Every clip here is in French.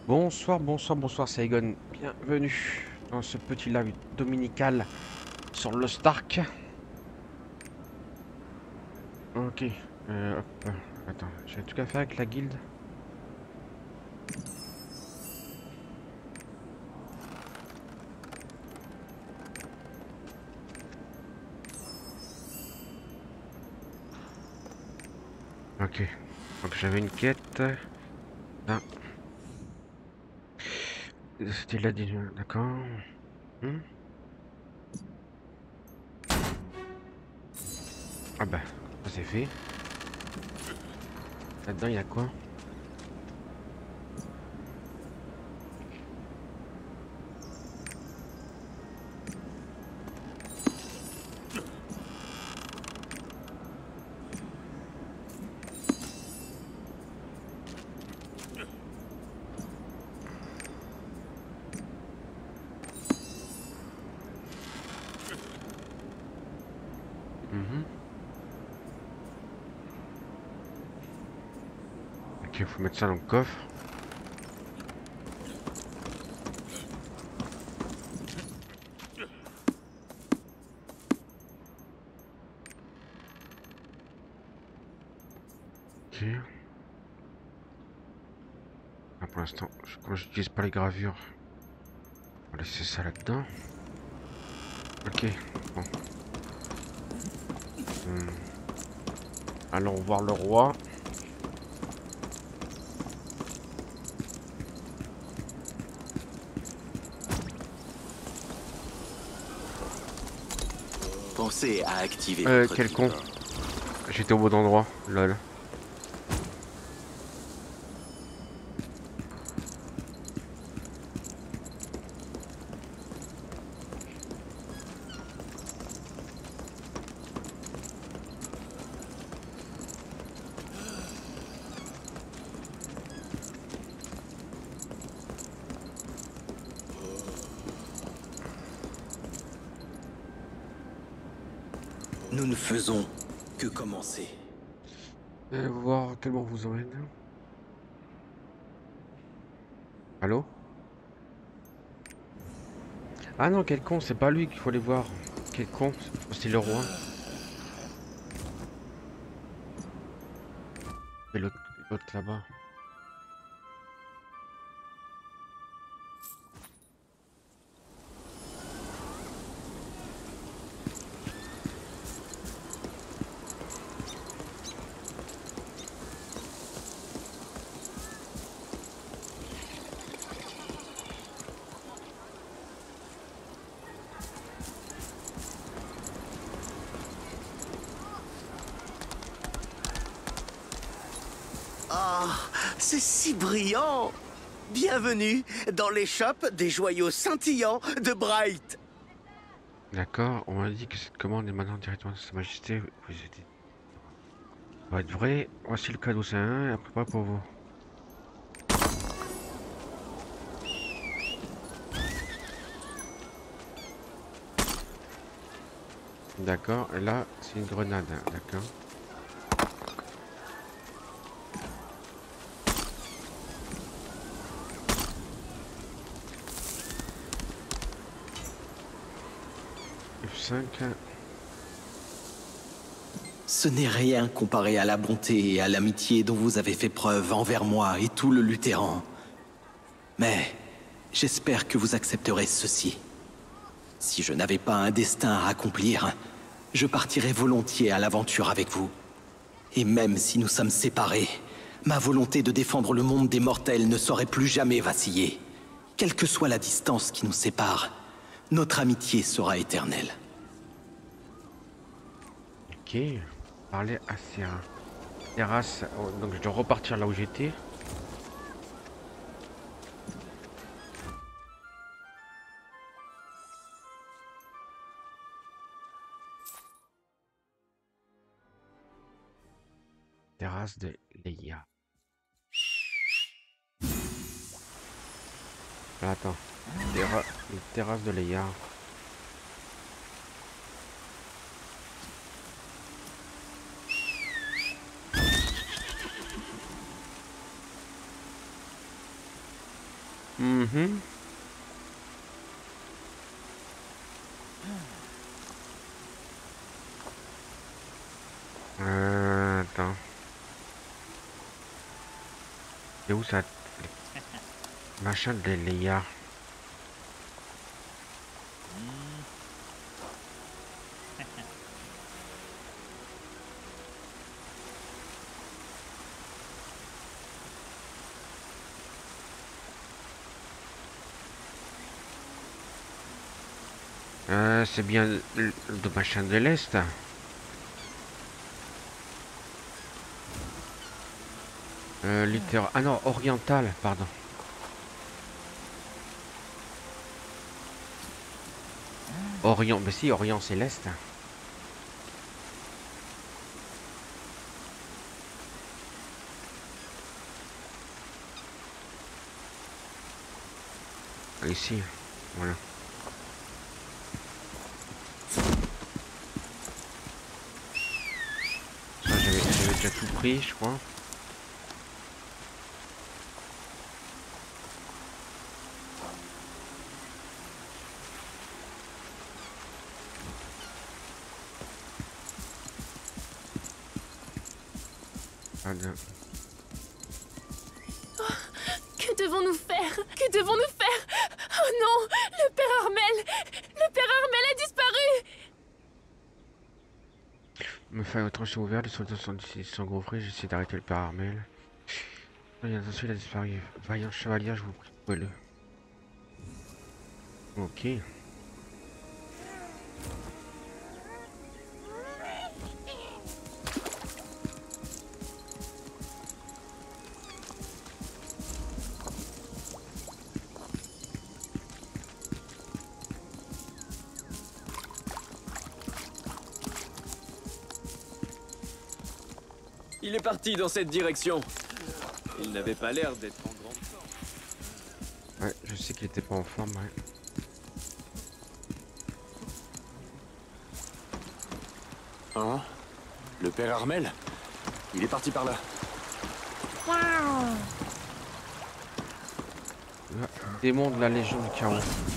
Bonsoir, bonsoir, bonsoir, c'est Egon. Bienvenue dans ce petit live dominical sur le Stark. Ok, hop, attends, j'ai un truc à faire avec la guilde. Ok, donc j'avais une quête. Ah, c'était là, d'accord. Hmm. Ah bah, ça c'est fait. Là-dedans, il y a quoi? Mhm. Ok, faut mettre ça dans le coffre. Ok. Ah, pour l'instant, comme j'utilise pas les gravures, on va laisser ça là-dedans. Ok, bon. Hmm. Allons voir le roi. Pensez à activer votre Quel con. triport. J'étais au bon endroit, lol. Nous ne faisons que commencer. Voir quel bon vous emmène. Allô? Ah non, quel con, c'est pas lui qu'il faut aller voir. Quel con, c'est le roi. Et l'autre là-bas. Ah, c'est si brillant! Bienvenue dans l'échoppe des joyaux scintillants de Bright. D'accord, on m'a dit que cette commande est maintenant directement de Sa Majesté. Vous êtes... Ça va être vrai. Voici le cadeau, c'est un et après pas pour vous. D'accord, et là, c'est une grenade. D'accord. F5. Ce n'est rien comparé à la bonté et à l'amitié dont vous avez fait preuve envers moi et tout le Lutheran. Mais j'espère que vous accepterez ceci. Si je n'avais pas un destin à accomplir, je partirais volontiers à l'aventure avec vous. Et même si nous sommes séparés, ma volonté de défendre le monde des mortels ne saurait plus jamais vaciller. Quelle que soit la distance qui nous sépare, notre amitié sera éternelle. Ok. Parler à Serra. Terrasse. Oh, donc je dois repartir là où j'étais. Terrasse de Leia. Ah, attends. Une terrasse de Leia. Mhm. Attends. C'est où ça? Machin de Léa. C'est bien le machin de l'Est. Littéral. Ah non, oriental, pardon. Orient, mais si, Orient c'est l'Est. Ici, voilà. Ça, j'avais déjà tout pris, je crois. Ah, non. Que devons-nous faire? Que devons-nous faire? Oh non! Le père Armel! Le père Armel a disparu! Me faire autre chose ouvert, les soldats sont gaufrés, j'essaie d'arrêter le père Armel. Attention, il a disparu. Vaillant chevalier, je vous prie, trouvez-le. Ok. Il est parti dans cette direction. Il n'avait pas l'air d'être en grande forme. Ouais, je sais qu'il était pas en forme, ouais. Hein? Le père Armel? Il est parti par là. Là, démon de la Légion du Chaos.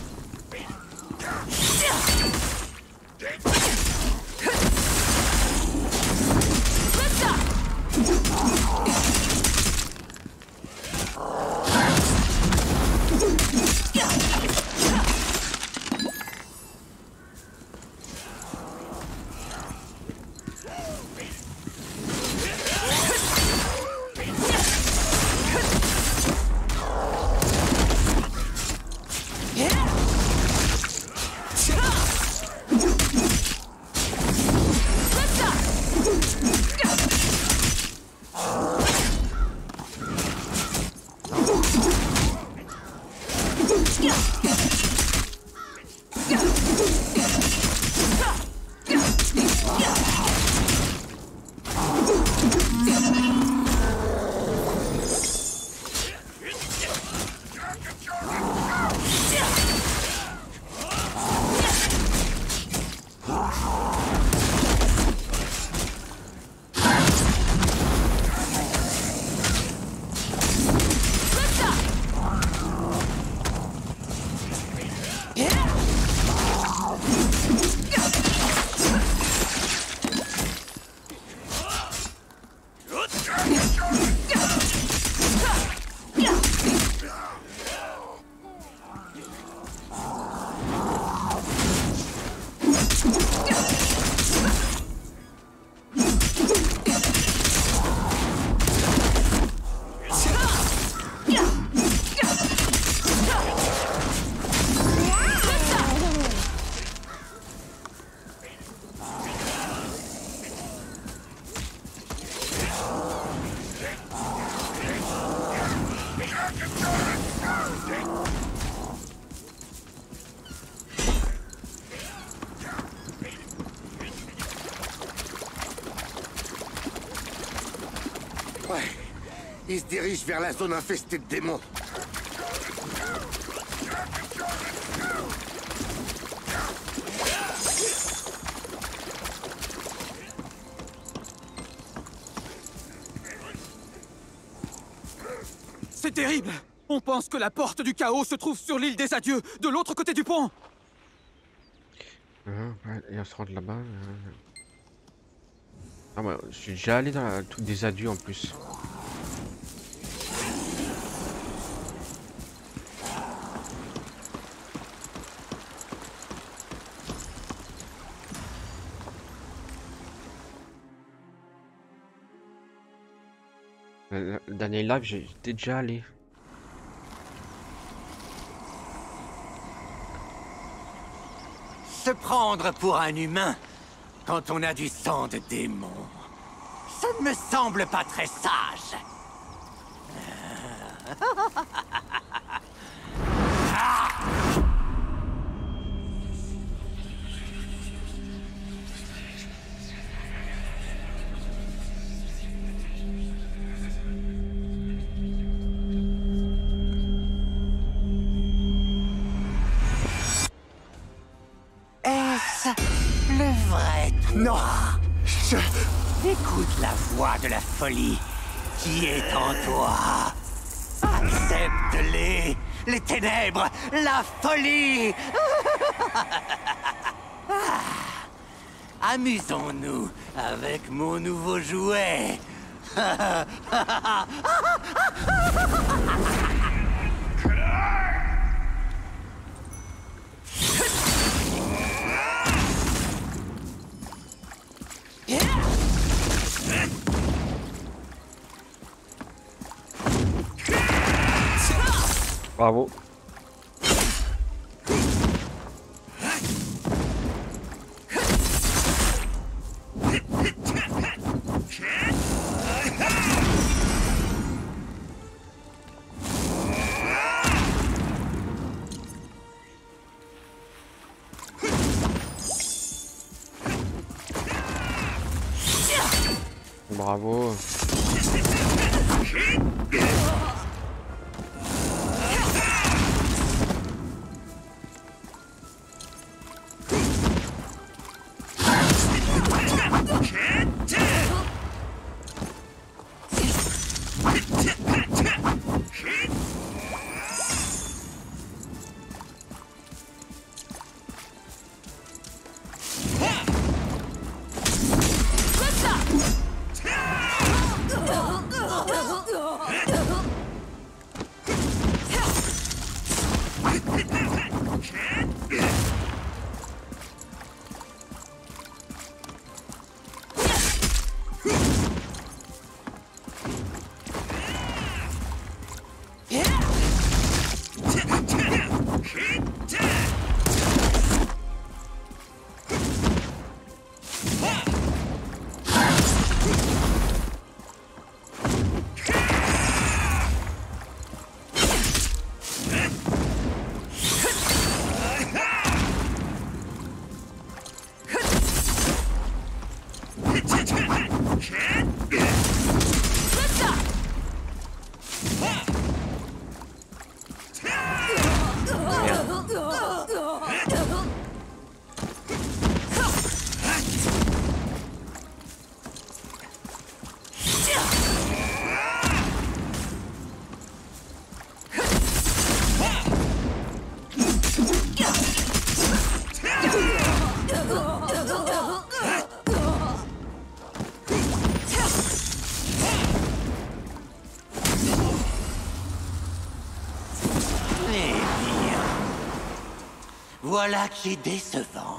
Ouais. Il se dirige vers la zone infestée de démons. C'est terrible! On pense que la porte du chaos se trouve sur l'île des adieux, de l'autre côté du pont. Ouais, et on se rend là-bas. Ah ouais, je suis déjà allé dans le truc des adieux en plus. Le dernier live, j'étais déjà allé. Se prendre pour un humain quand on a du sang de démon, ça ne me semble pas très sage. Est-ce le vrai toi? Non. Écoute la voix de la folie qui est en toi. Accepte-les, les ténèbres, la folie. Amusons-nous avec mon nouveau jouet. Bravo. Bravo. Voilà qui est décevant.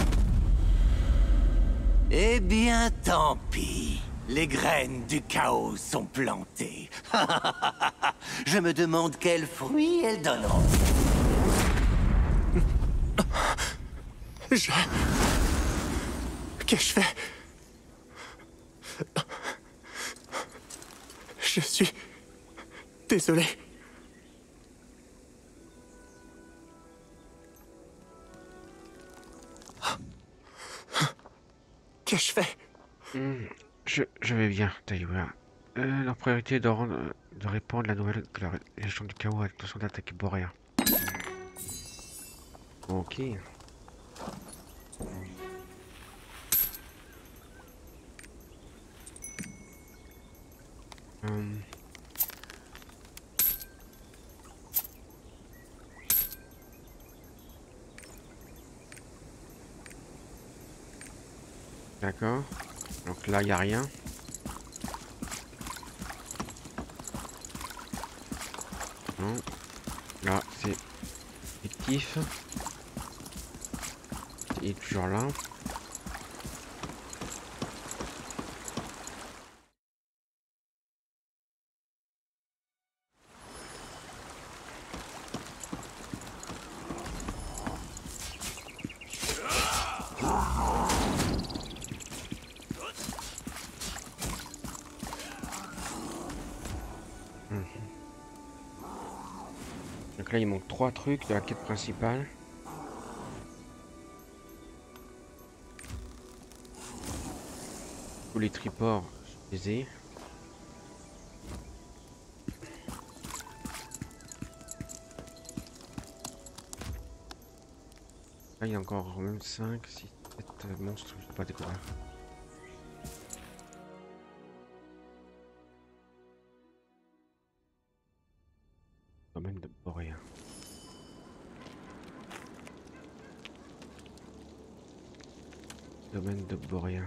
Eh bien, tant pis. Les graines du chaos sont plantées. Je me demande quels fruits elles donneront. Qu'ai-je fait? Je suis désolé. Qu'ai-je fait? Je vais bien, Taïwa. Leur priorité est de répandre la nouvelle que la Légion du Chaos a l'intention d'attaquer Boréa. Ok. D'accord. Donc là, il n'y a rien. Non. Là, c'est fictif. Il est toujours là. Donc là, il manque 3 trucs de la quête principale. Tous les triports, je les ai. Là, il y a encore même 5, 6, 7 monstres que je n'ai pas découvert. Domaine de Boréa. Domaine de Boréa.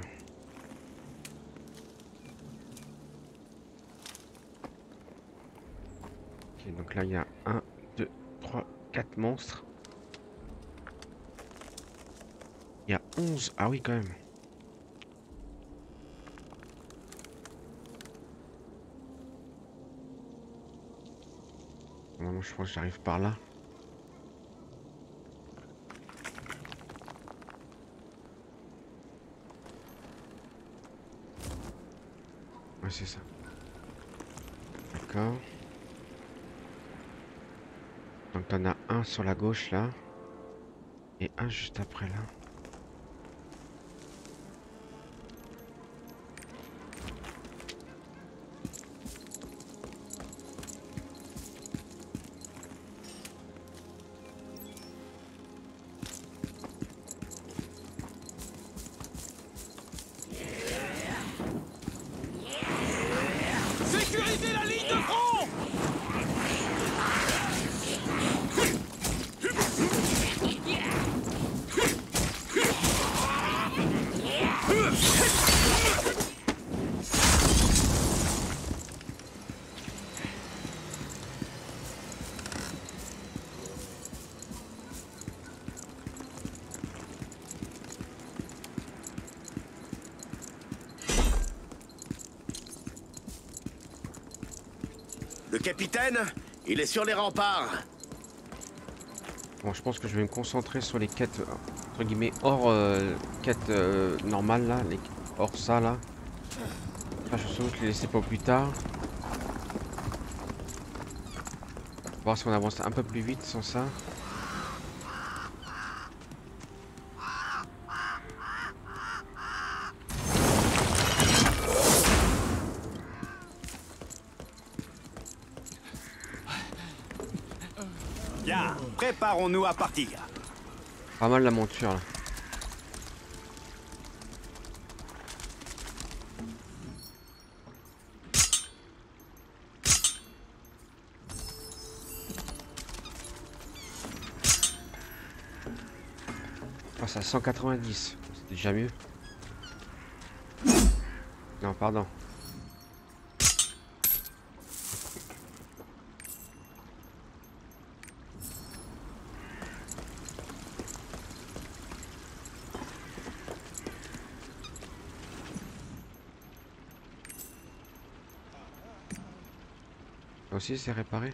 Ok, donc là il y a 1, 2, 3, 4 monstres. Il y a 11. Ah oui, quand même. Normalement, je pense que j'arrive par là. Ouais, c'est ça. D'accord. Donc, t'en as un sur la gauche là. Et un juste après là. Sécurisez la ligne de front! Le capitaine, il est sur les remparts. Bon, je pense que je vais me concentrer sur les quêtes, entre guillemets, hors quêtes normales là, hors ça là. Là, je suis les laisser pour plus tard. Voir si on avance un peu plus vite sans ça. Bien, préparons-nous à partir. Pas mal la monture là. On passe à 190, c'est déjà mieux. Non, pardon. Ça aussi c'est réparé.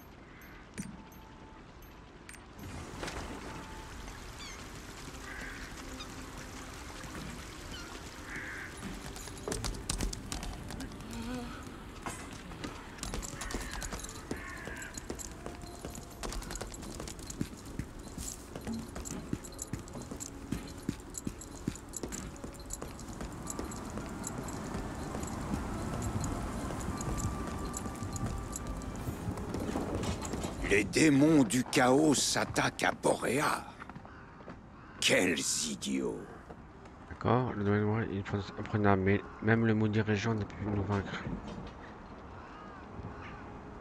Les démons du chaos s'attaquent à Boréa. Quels idiots! D'accord, le domaine noir il faut imprenable, mais même le maudit régent n'a pu nous vaincre.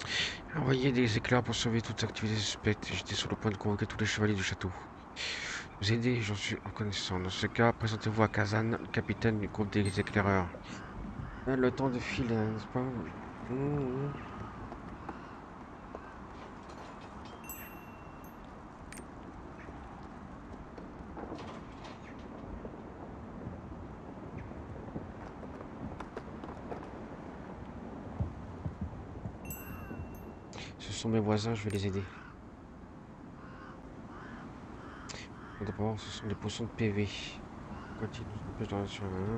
Envoyer des éclairs pour sauver toute activité suspecte. J'étais sur le point de convoquer tous les chevaliers du château. Vous aider, j'en suis reconnaissant. Dans ce cas, présentez-vous à Kazan, le capitaine du groupe des éclaireurs. Le temps de filer, n'est-ce pas? Ce sont mes voisins, je vais les aider. D'abord, ce sont des potions de PV. Continue, je dois sur un.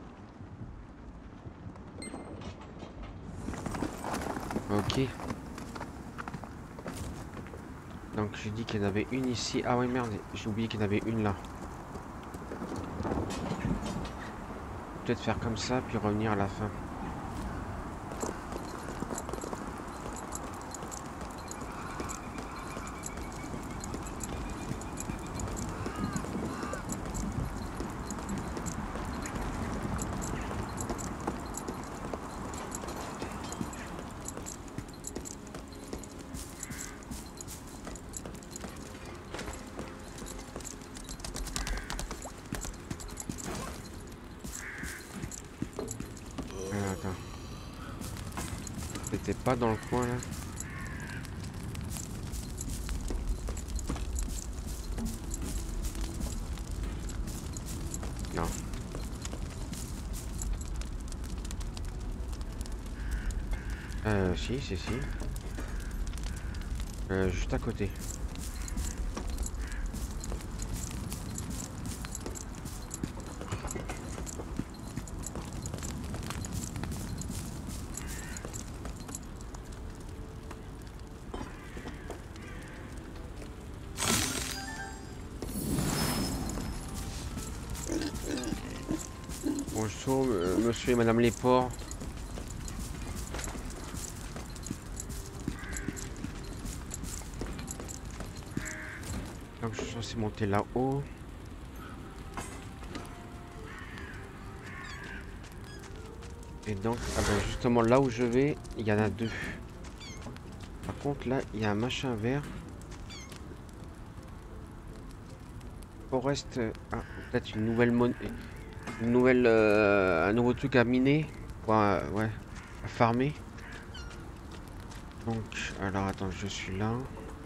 Ok. Donc j'ai dit qu'il y en avait une ici. Ah ouais merde, j'ai oublié qu'il y en avait une là. Peut-être faire comme ça puis revenir à la fin. T'es pas dans le coin là. Non. Si. Juste à côté. Bonjour, monsieur et madame les porcs. Donc je suis censé monter là-haut. Et donc, ah ben justement là où je vais, il y en a deux. Par contre là, il y a un machin vert. Forest, peut-être une nouvelle monnaie. Un nouveau truc à miner, ouais, à farmer. Donc, alors attends, je suis là.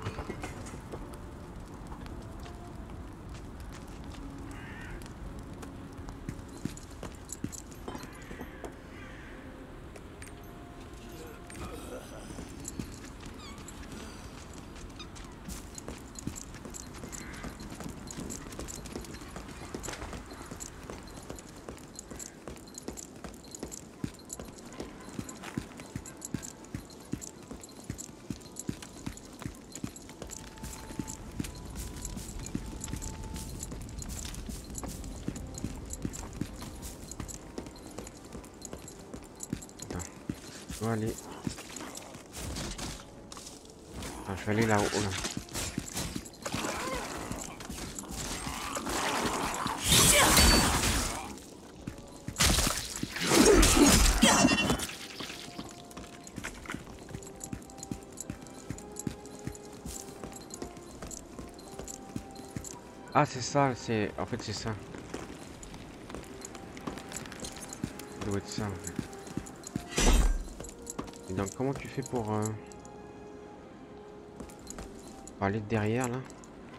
Allez. Ah, je vais aller là-haut. Là. Ah c'est ça, c'est. En fait c'est ça. Ça doit être ça en fait. Et donc comment tu fais pour aller derrière là?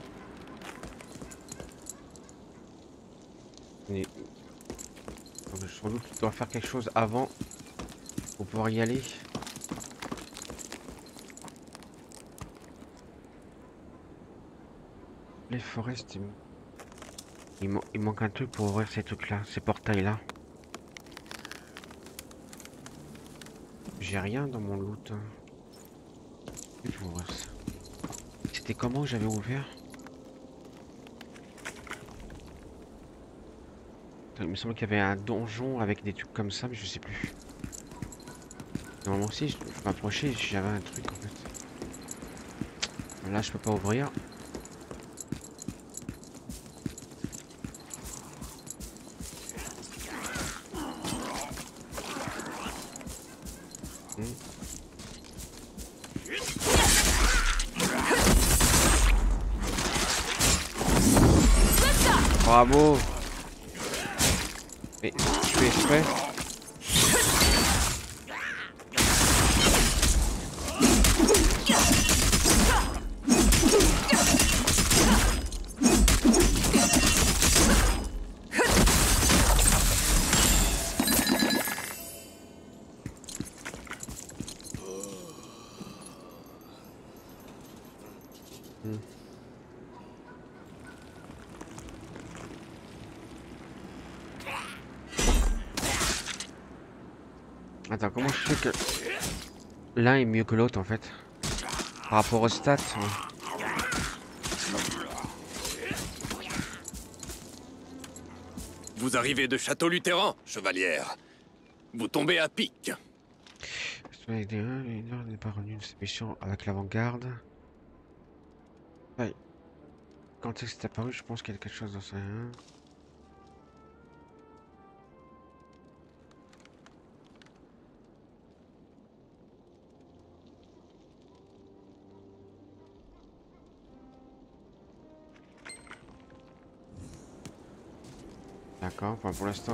Et... donc, sans doute tu dois faire quelque chose avant pour pouvoir y aller. Les forêts, il manque un truc pour ouvrir ces trucs là, ces portails là. J'ai rien dans mon loot. C'était comment que j'avais ouvert? Il me semble qu'il y avait un donjon avec des trucs comme ça, mais je sais plus. Normalement aussi, je m'approchais, j'avais un truc en fait. Là, je peux pas ouvrir. Bravo. Mais je fais exprès. Attends, comment je sais que l'un est mieux que l'autre en fait? Par rapport aux stats hein. Vous arrivez de Château-Luthéran, chevalière. Vous tombez à pic. Le leader n'est pas revenu de ses missions avec l'avant-garde. Ouais. Quand est-ce que c'est apparu? Je pense qu'il y a quelque chose dans ça. Hein. D'accord, enfin pour l'instant.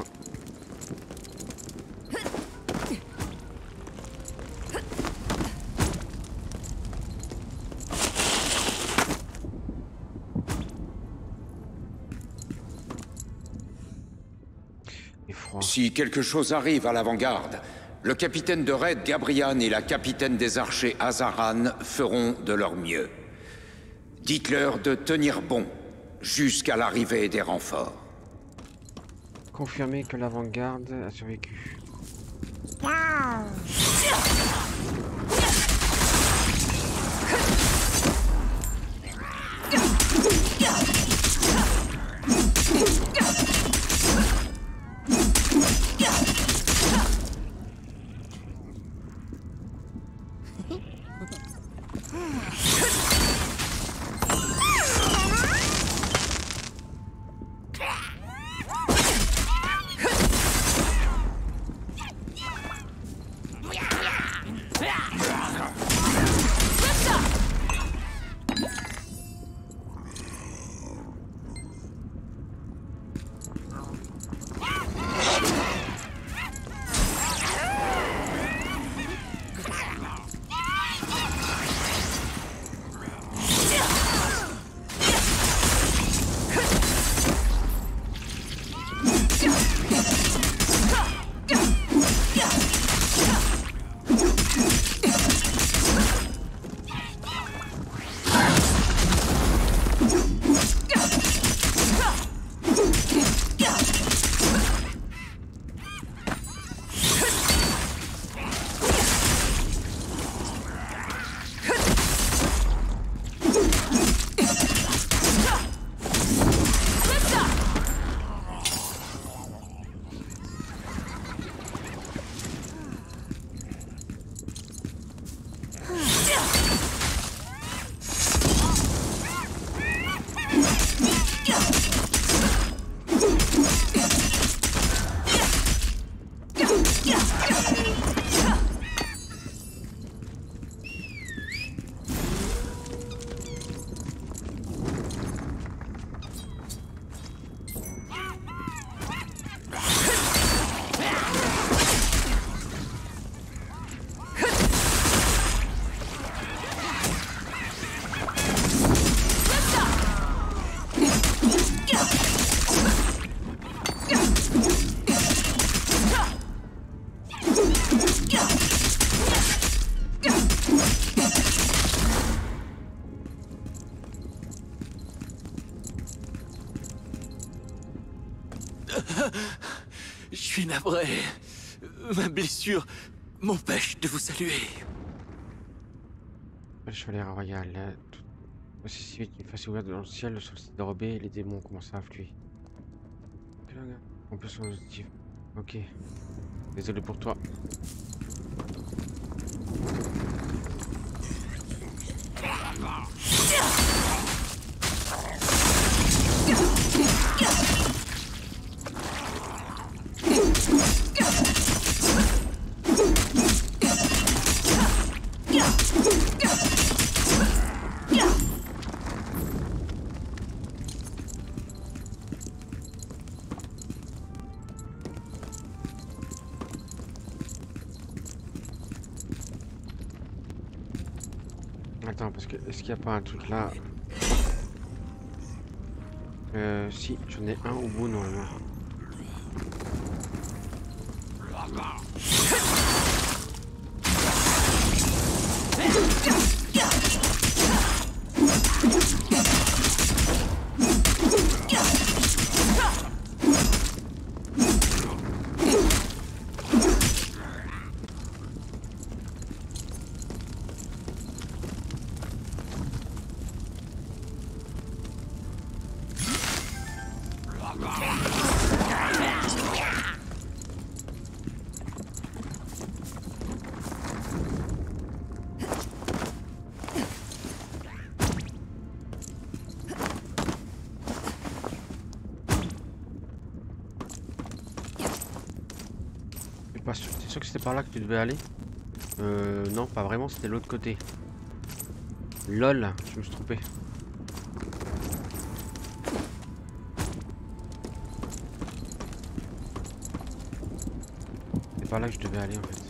Si quelque chose arrive à l'avant-garde, le capitaine de raid Gabrian et la capitaine des archers Azaran feront de leur mieux. Dites-leur de tenir bon jusqu'à l'arrivée des renforts. Confirmer que l'avant-garde a survécu. Je suis navré. Ma blessure m'empêche de vous saluer. Le chevalier royal. Aussi si vite qu'une face ouverte dans le ciel, le solstice dérobé et les démons commencent à affluer. On peut son objectif. Ok. Désolé pour toi. Attends, parce que est-ce qu'il n'y a pas un truc là? Si, j'en ai un au bout normalement. T'es sûr que c'était par là que tu devais aller? Non, pas vraiment, c'était l'autre côté. LOL, je me suis trompé. C'est par là que je devais aller en fait.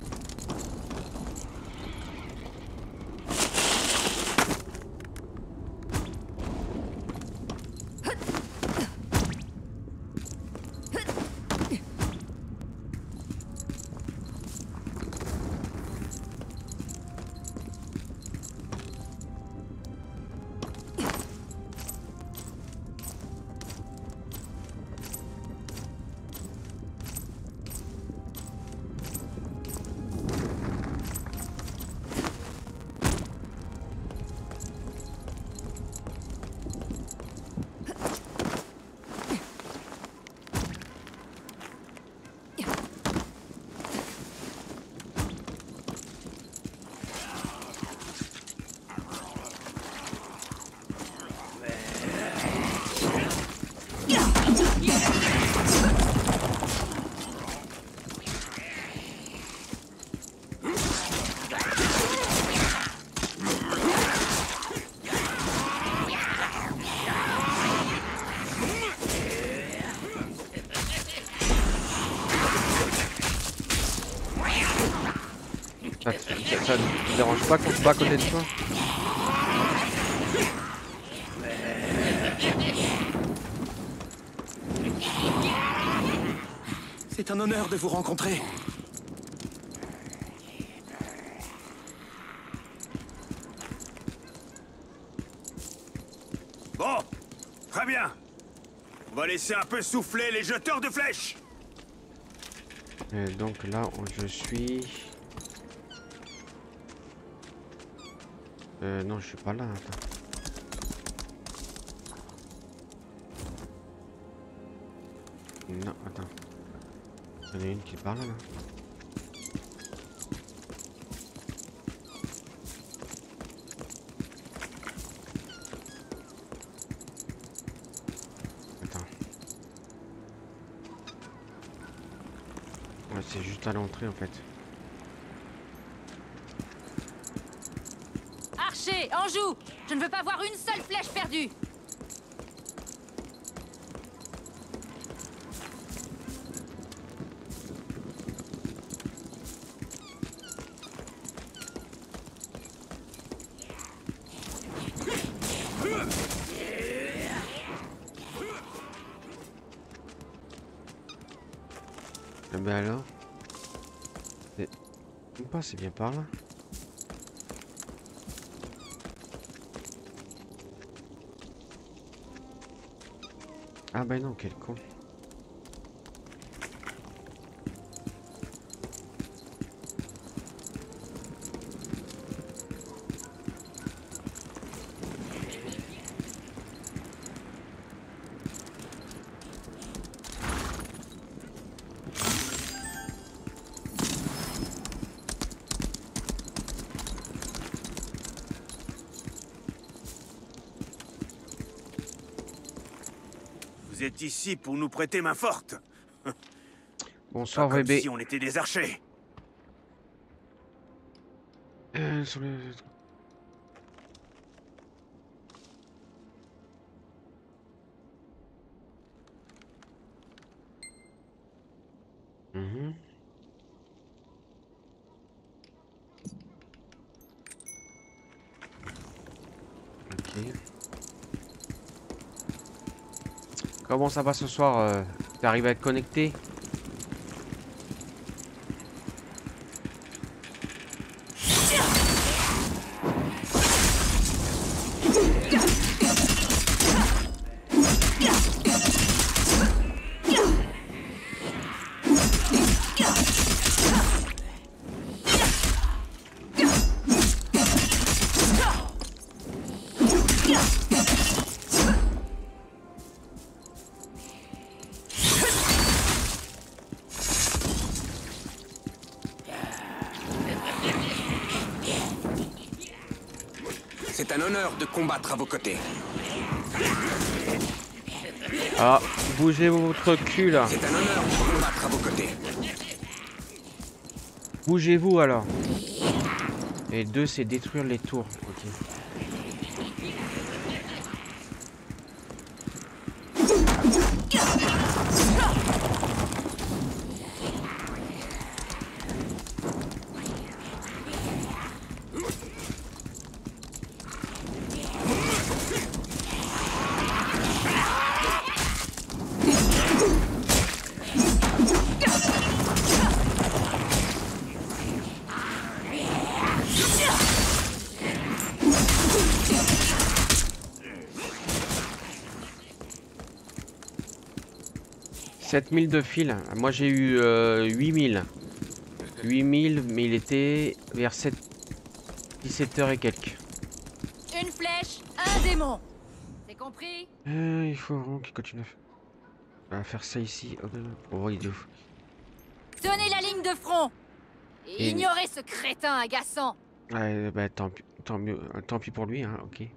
Ça te dérange pas qu'on se bat à côté de toi? C'est un honneur de vous rencontrer. Bon, très bien. On va laisser un peu souffler les jeteurs de flèches. Et donc là où je suis... non, je suis pas là. Attends. Non, attends. Il y en a une qui parle là. Attends. Ouais, c'est juste à l'entrée en fait. Archer, Anjou, je ne veux pas voir une seule flèche perdue. Ben alors, c'est bien par là. Ah bah non, quel con. Vous êtes ici pour nous prêter main forte. Bonsoir Pas comme bébé. si on était des archers. Sur le... Comment ça va ce soir? T'es arrivé à être connecté? C'est un honneur de combattre à vos côtés. Ah, bougez votre cul là. C'est un honneur de combattre à vos côtés. Bougez-vous alors. Et 2, c'est détruire les tours. Ok. $7000 de fil. Moi j'ai eu 8000. 8000, mais il était vers 17h et quelques. Une flèche, un démon. C'est compris? Il faut vraiment qu'il continue à faire ça ici. Oh, il est ouf. Tenez la ligne de front. Et ignorez ce crétin agaçant. Ouais, bah tant pis pour lui, hein, ok.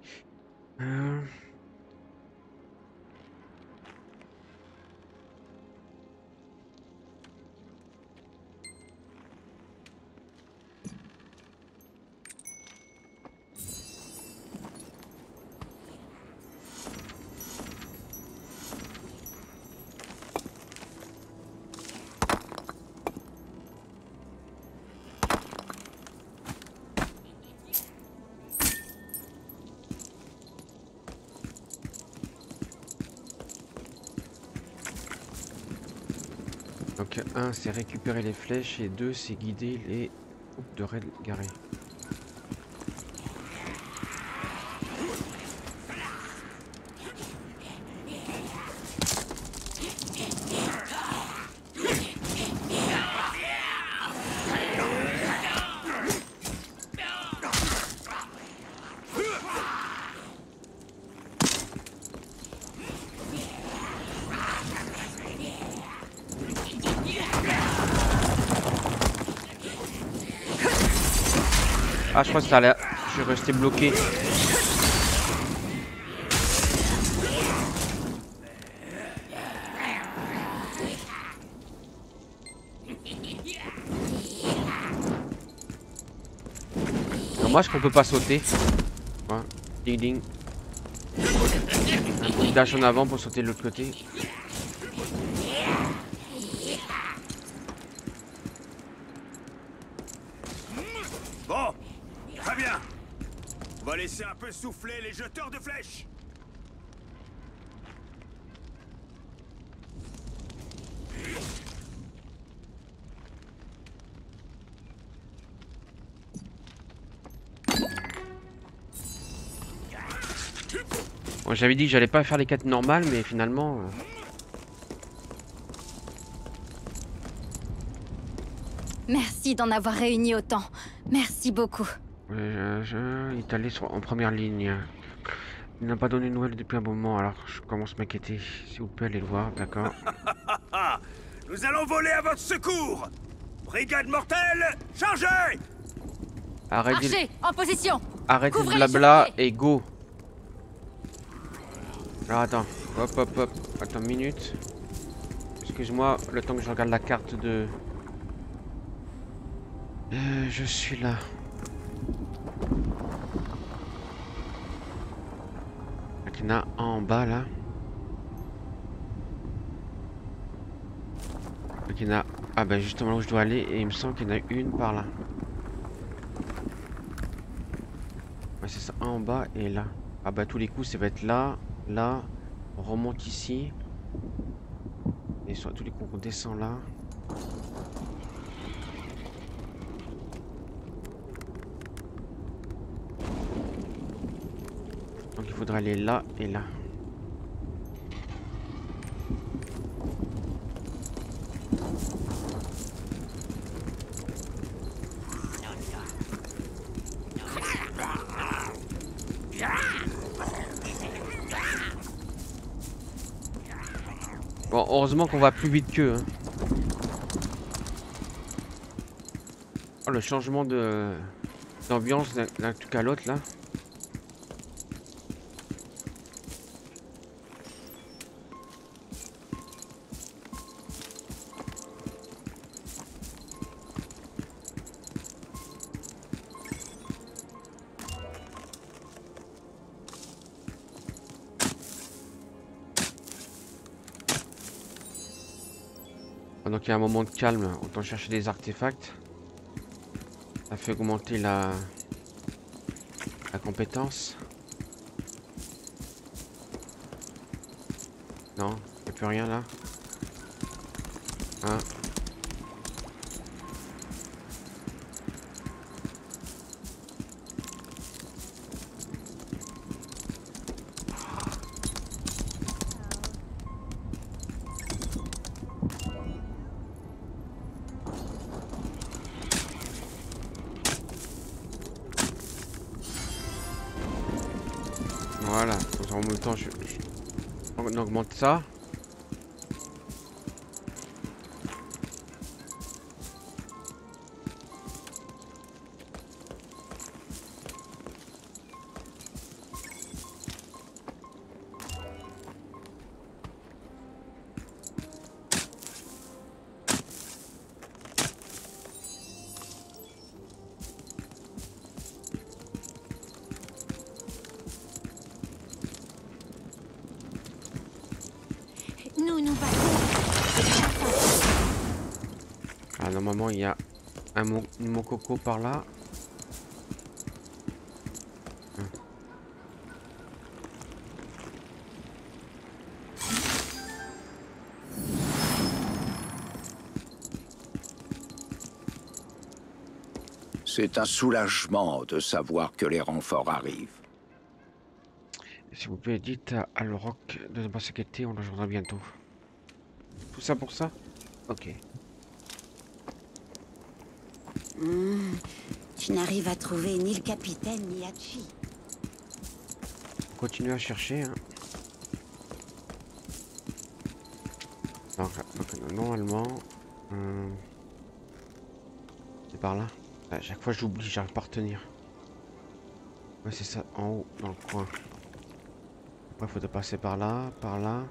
Donc 1 c'est récupérer les flèches et 2 c'est guider les troupes de raid garés. Ah, je crois que ça allait. Je suis resté bloqué. Dommage qu'on peut pas sauter. Ouais. Ding ding. Un petit dash en avant pour sauter de l'autre côté. Bon, très bien. On va laisser un peu souffler les jeteurs de flèches. Bon, j'avais dit que j'allais pas faire les quêtes normales, mais finalement... Merci d'en avoir réuni autant. Merci beaucoup. Il est allé en première ligne. Il n'a pas donné de nouvelles depuis un moment, alors je commence à m'inquiéter. S'il vous plaît, allez le voir, d'accord. Nous allons voler à votre secours. Brigade mortelle, chargez! Archer, en position. Arrêtez le blabla et go. Alors attends, hop hop hop, attends une minute. Excuse-moi, le temps que je regarde la carte de... je suis là. Il y en a un en bas là. Donc il y en a... Ah bah justement là où je dois aller, et il me semble qu'il y en a une par là. Ouais c'est ça, un en bas et là. Ah bah tous les coups ça va être là, là, on remonte ici. Et sur tous les coups on descend là. Donc il faudra aller là et là. Bon, heureusement qu'on va plus vite qu'eux. Hein. Oh, le changement d'ambiance d'un truc à l'autre là. Donc il y a un moment de calme, autant chercher des artefacts. Ça fait augmenter la compétence. Non, il n'y a plus rien là. Hein? Voilà, en même temps on augmente ça. Ah, normalement il y a un Mokoko par là. C'est un soulagement de savoir que les renforts arrivent. S'il vous plaît, dites à l'Oroc de ne pas s'inquiéter, on le rejoindra bientôt. Tout ça pour ça? Ok. Je n'arrive à trouver ni le capitaine ni Hachi. Continuez à chercher. Hein. Donc, normalement, c'est par là. À chaque fois j'oublie, j'arrive pas à retenir. Ouais, c'est ça, en haut, dans le coin. Après, il faudrait passer par là, par là.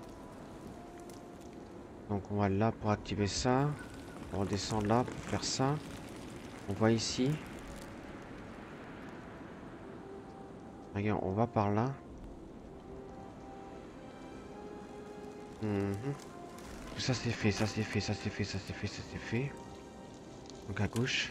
Donc on va là pour activer ça. On redescend là pour faire ça. On va ici. Regarde, on va par là. Ça c'est fait, ça c'est fait, ça c'est fait, ça c'est fait, ça c'est fait. Donc à gauche.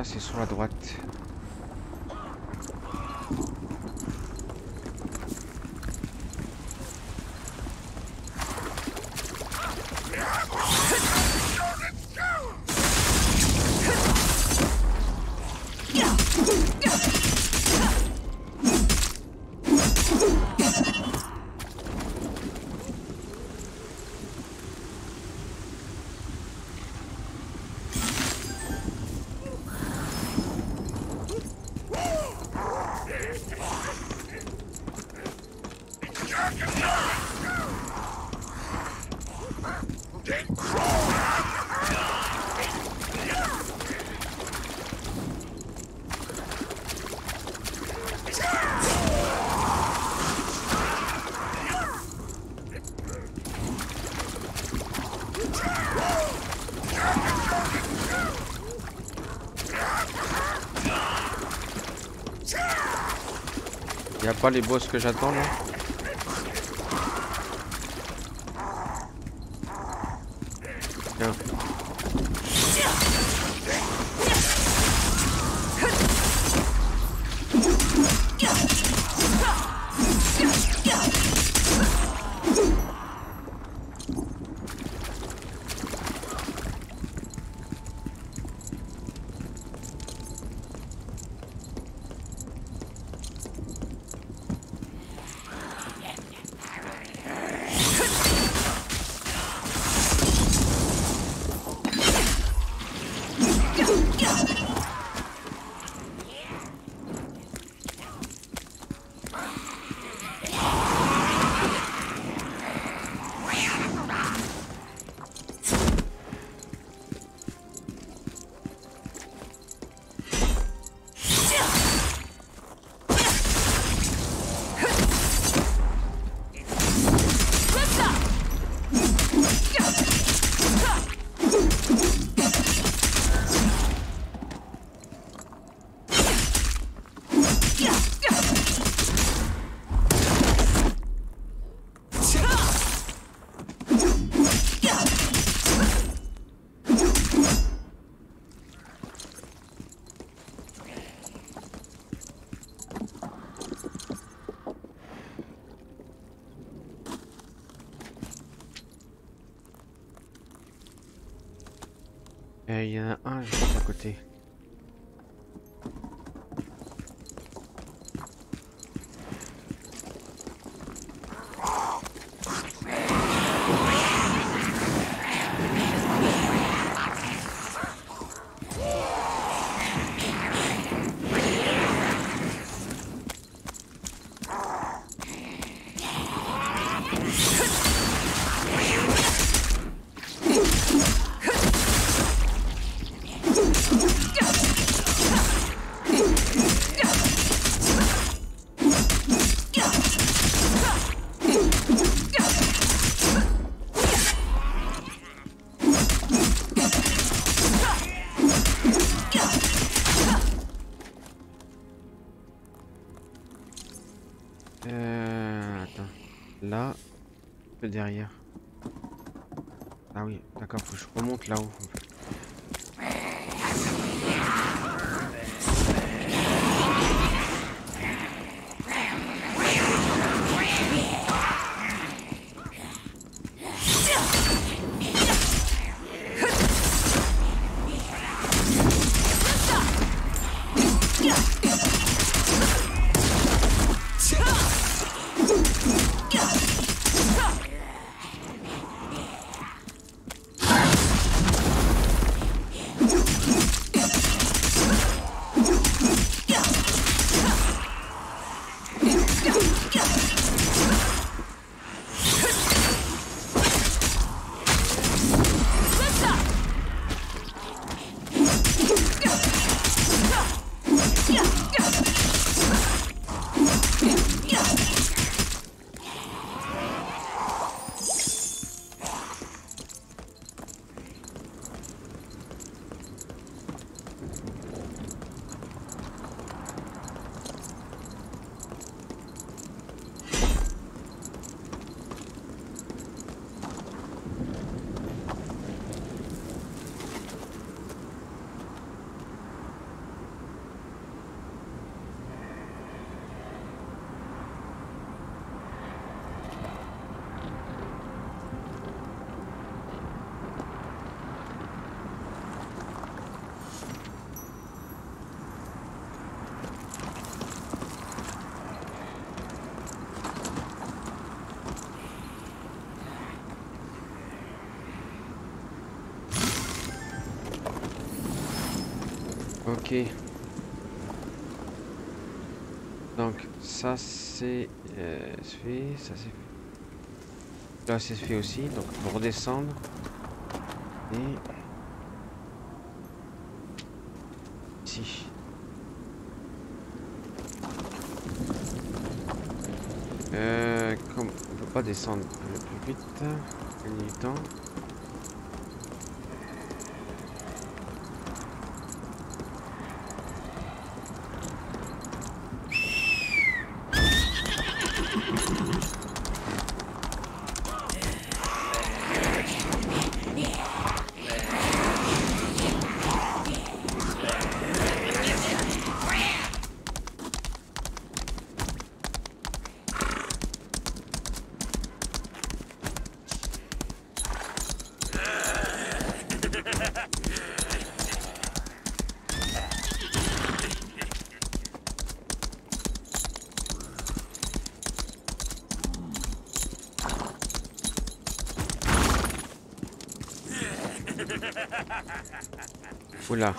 là, c'est sur la droite. Y a pas les boss que j'attends là? Tiens. Il y en a un juste à côté. Attends. Là, derrière. Ah oui, d'accord, faut que je remonte là-haut. Ok. Donc ça c'est fait, ça c'est fait. Là c'est fait aussi, donc pour redescendre. Et ici. Comme on peut pas descendre plus vite, gagner du temps. Oula.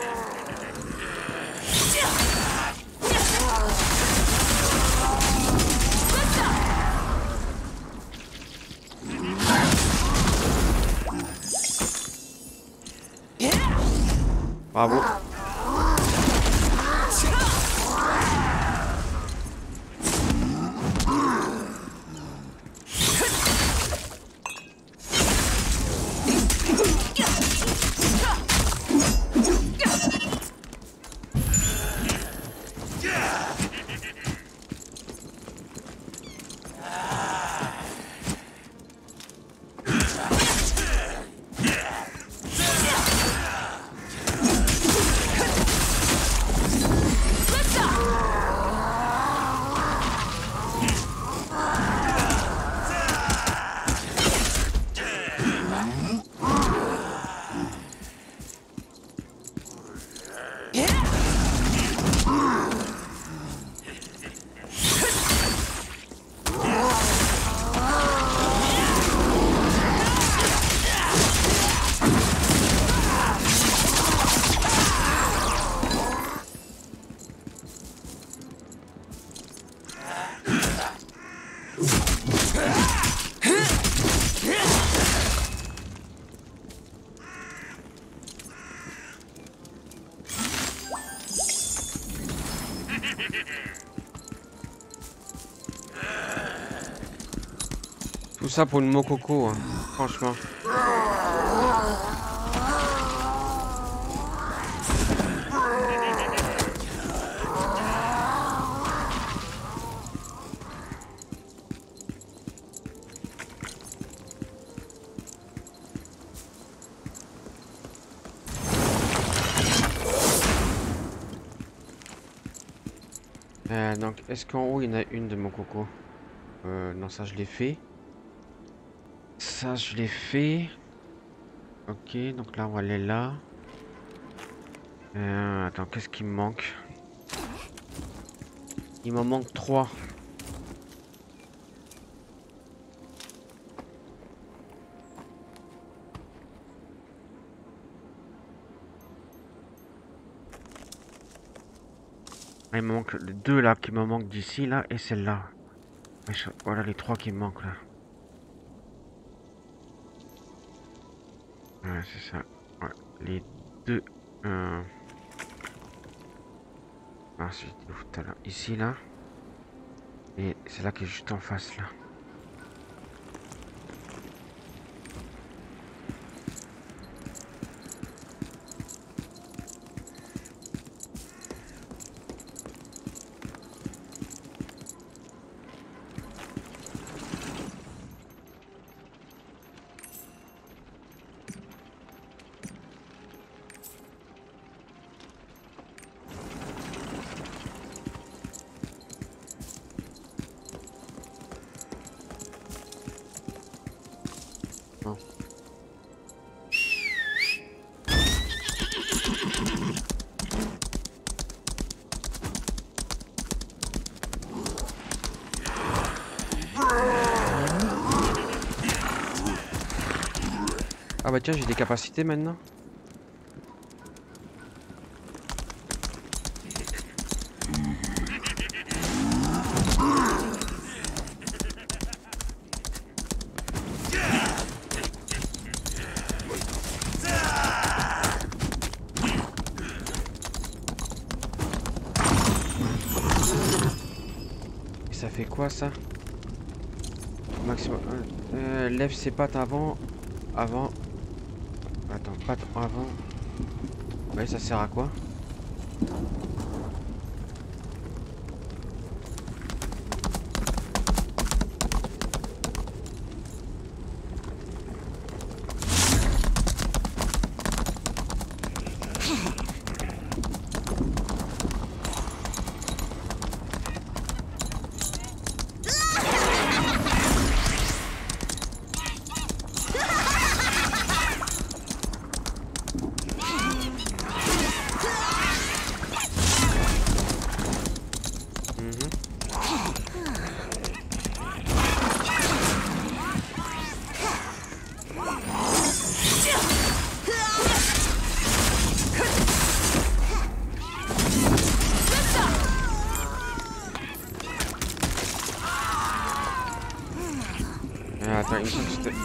Bravo. Tout ça pour une Mokoko, hein, franchement. Donc, est-ce qu'en haut il y en a une de Mokoko? Non, ça je l'ai fait. Ça je l'ai fait. Ok, donc là on va aller là. Attends, qu'est-ce qui me manque? Il m'en manque 3. Il me manque 2 là qui me manquent d'ici là et celle-là. Voilà les 3 qui me manquent là. Ouais, c'est ça. Ouais, les 2. Ah, c'était où tout à l'heure? Ici là. Et c'est là qui est juste en face là. Ah bah tiens, j'ai des capacités maintenant. ça fait quoi ça? Maximum. Lève ses pattes avant. Avant. Attends, pattes avant. Ouais, ça sert à quoi? Attends, il me semble que c'était...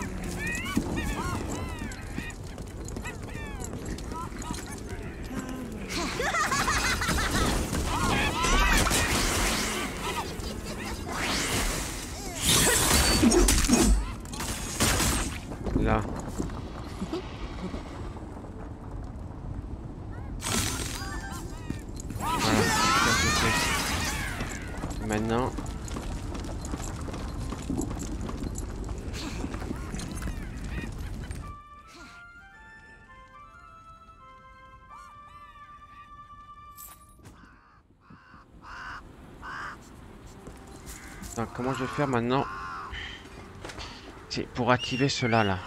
Là. Voilà. Maintenant... Attends, comment je vais faire maintenant? C'est pour activer cela là.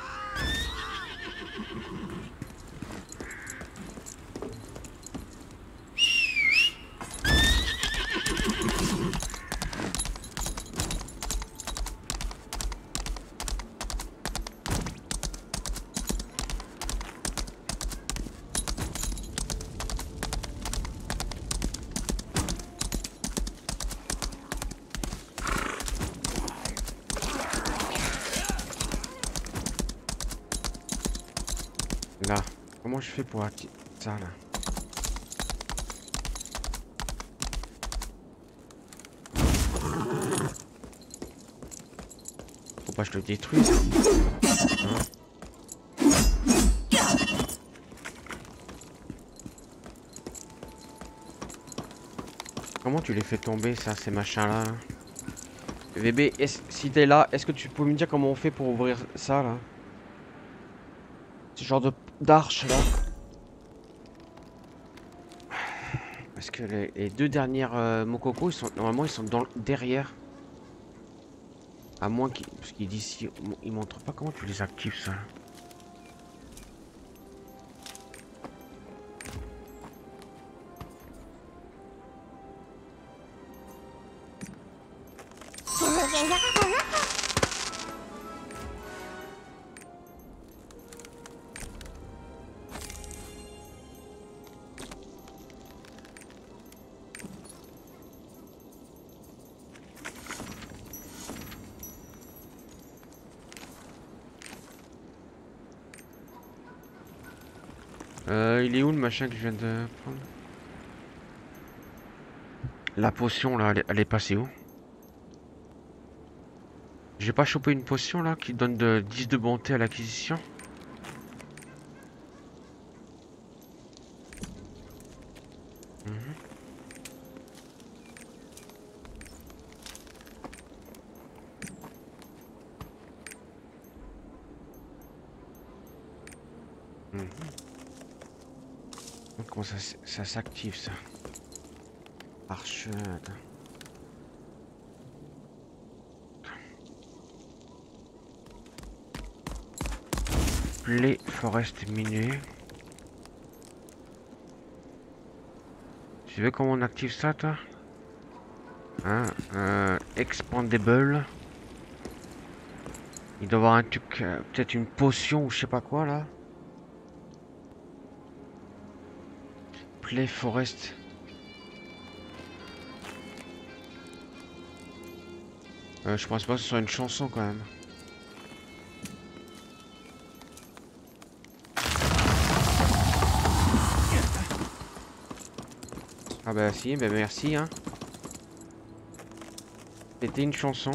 Là, comment je fais pour activer ça là? Faut pas que je le détruise. Hein? Comment tu les fais tomber ça, ces machins là? VB, si t'es là, est-ce que tu peux me dire comment on fait pour ouvrir ça là? Ce genre d'arche là. Parce que les deux dernières Mokoko, normalement ils sont derrière. À moins qu'ils... Parce qu'il dit si... Il montre pas comment tu les actives ça. Il est où le machin que je viens de prendre? La potion là, elle est passée où? J'ai pas chopé une potion là qui donne de 10 de bonté à l'acquisition? Comment ça s'active ça? Arche. Play forest minuit. Tu veux comment on active ça toi? Hein, expandable. Il doit y avoir un truc, peut-être une potion ou je sais pas quoi là. Play forest. Je pense pas que ce soit une chanson quand même. Ah bah si, bah merci hein. C'était une chanson.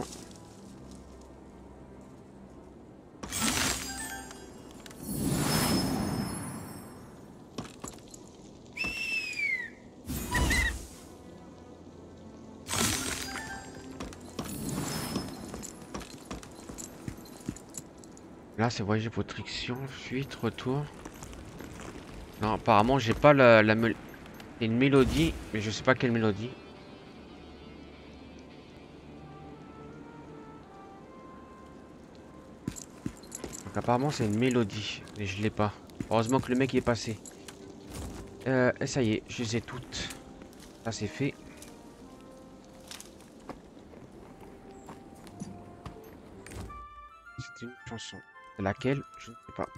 Là, c'est voyager pour friction, fuite, retour. Non, apparemment, j'ai pas une mélodie, mais je sais pas quelle mélodie. Donc, apparemment, c'est une mélodie, mais je l'ai pas. Heureusement que le mec y est passé. Et ça y est, je les ai toutes. Ça, c'est fait. C'est une chanson. Laquelle? Je ne sais pas.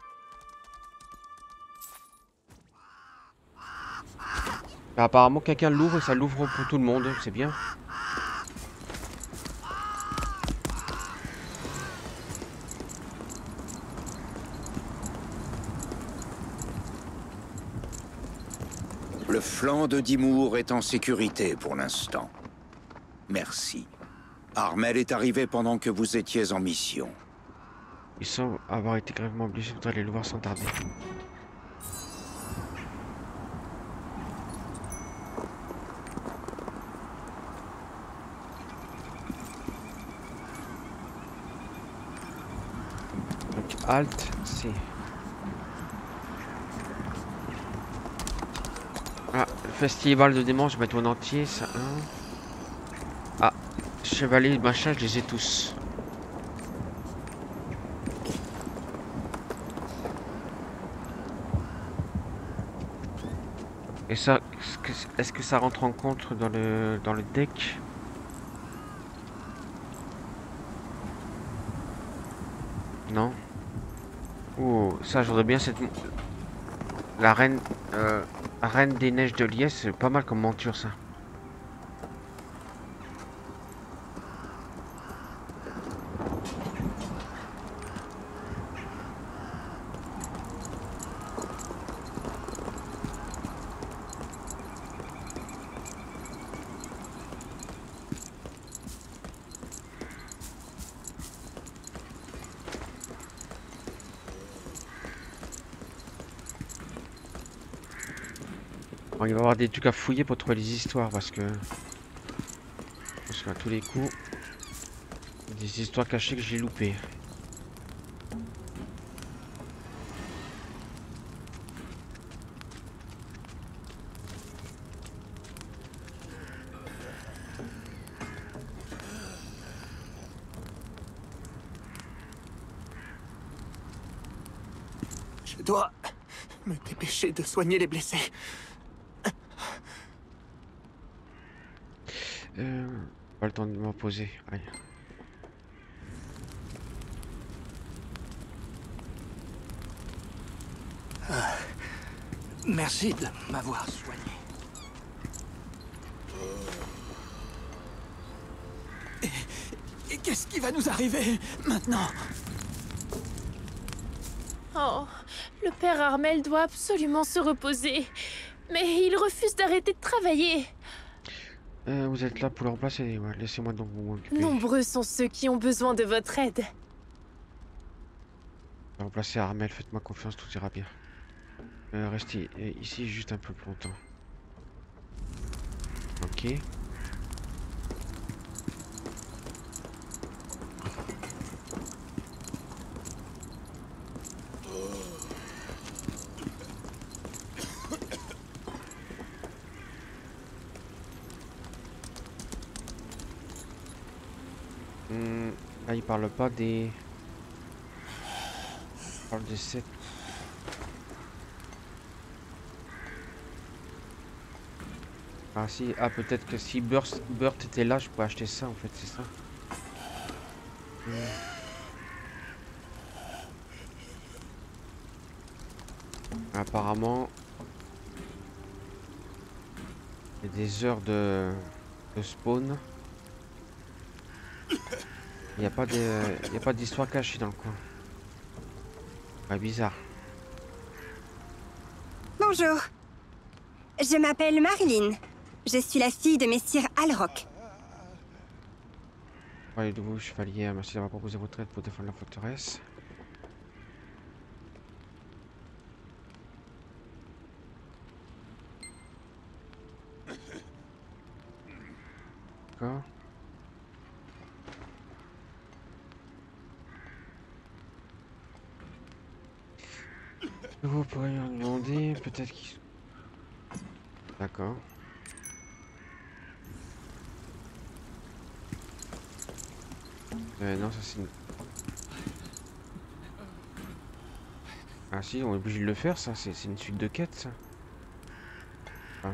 Apparemment quelqu'un l'ouvre et ça l'ouvre pour tout le monde, c'est bien. Le flanc de Dimour est en sécurité pour l'instant. Merci. Armel est arrivé pendant que vous étiez en mission. Il semble avoir été gravement blessé, je voudrais aller le voir sans tarder. Donc Alt, C. Ah, le festival de démons, je vais mettre en entier, ça. Ah, chevalier, machin, je les ai tous. Et ça, est-ce que ça rentre en compte dans le deck? Non. Oh, ça, je voudrais bien cette... La reine des neiges de Liesse, c'est pas mal comme monture, ça. Bon, il va y avoir des trucs à fouiller pour trouver les histoires parce que à tous les coups des histoires cachées que j'ai loupées. Je dois me dépêcher de soigner les blessés. Pas le temps de me reposer. Aïe. Merci de m'avoir soigné. Et qu'est-ce qui va nous arriver maintenant? Oh, le père Armel doit absolument se reposer. Mais il refuse d'arrêter de travailler. Vous êtes là pour le remplacer, ouais, laissez-moi donc vous m'occuper. Nombreux sont ceux qui ont besoin de votre aide. Remplacer Armel, faites-moi confiance, tout ira bien. Restez ici juste un peu plus longtemps. Ok. Là, il parle pas des... Il parle de 7. Ah si, ah peut-être que si Burt était là, je pourrais acheter ça en fait, c'est ça. Apparemment, il y a des heures de spawn. Il n'y a pas d'histoire cachée dans le coin. Ah, bizarre. Bonjour. Je m'appelle Marilyn. Je suis la fille de Messire Alrock. Allez de vous, chevalier, merci d'avoir proposé votre aide pour défendre la forteresse. D'accord. Vous pourriez leur demander, peut-être qu'ils... D'accord. Non, ça c'est une... Ah si, on est obligé de le faire, ça, c'est une suite de quêtes, ça. Ah.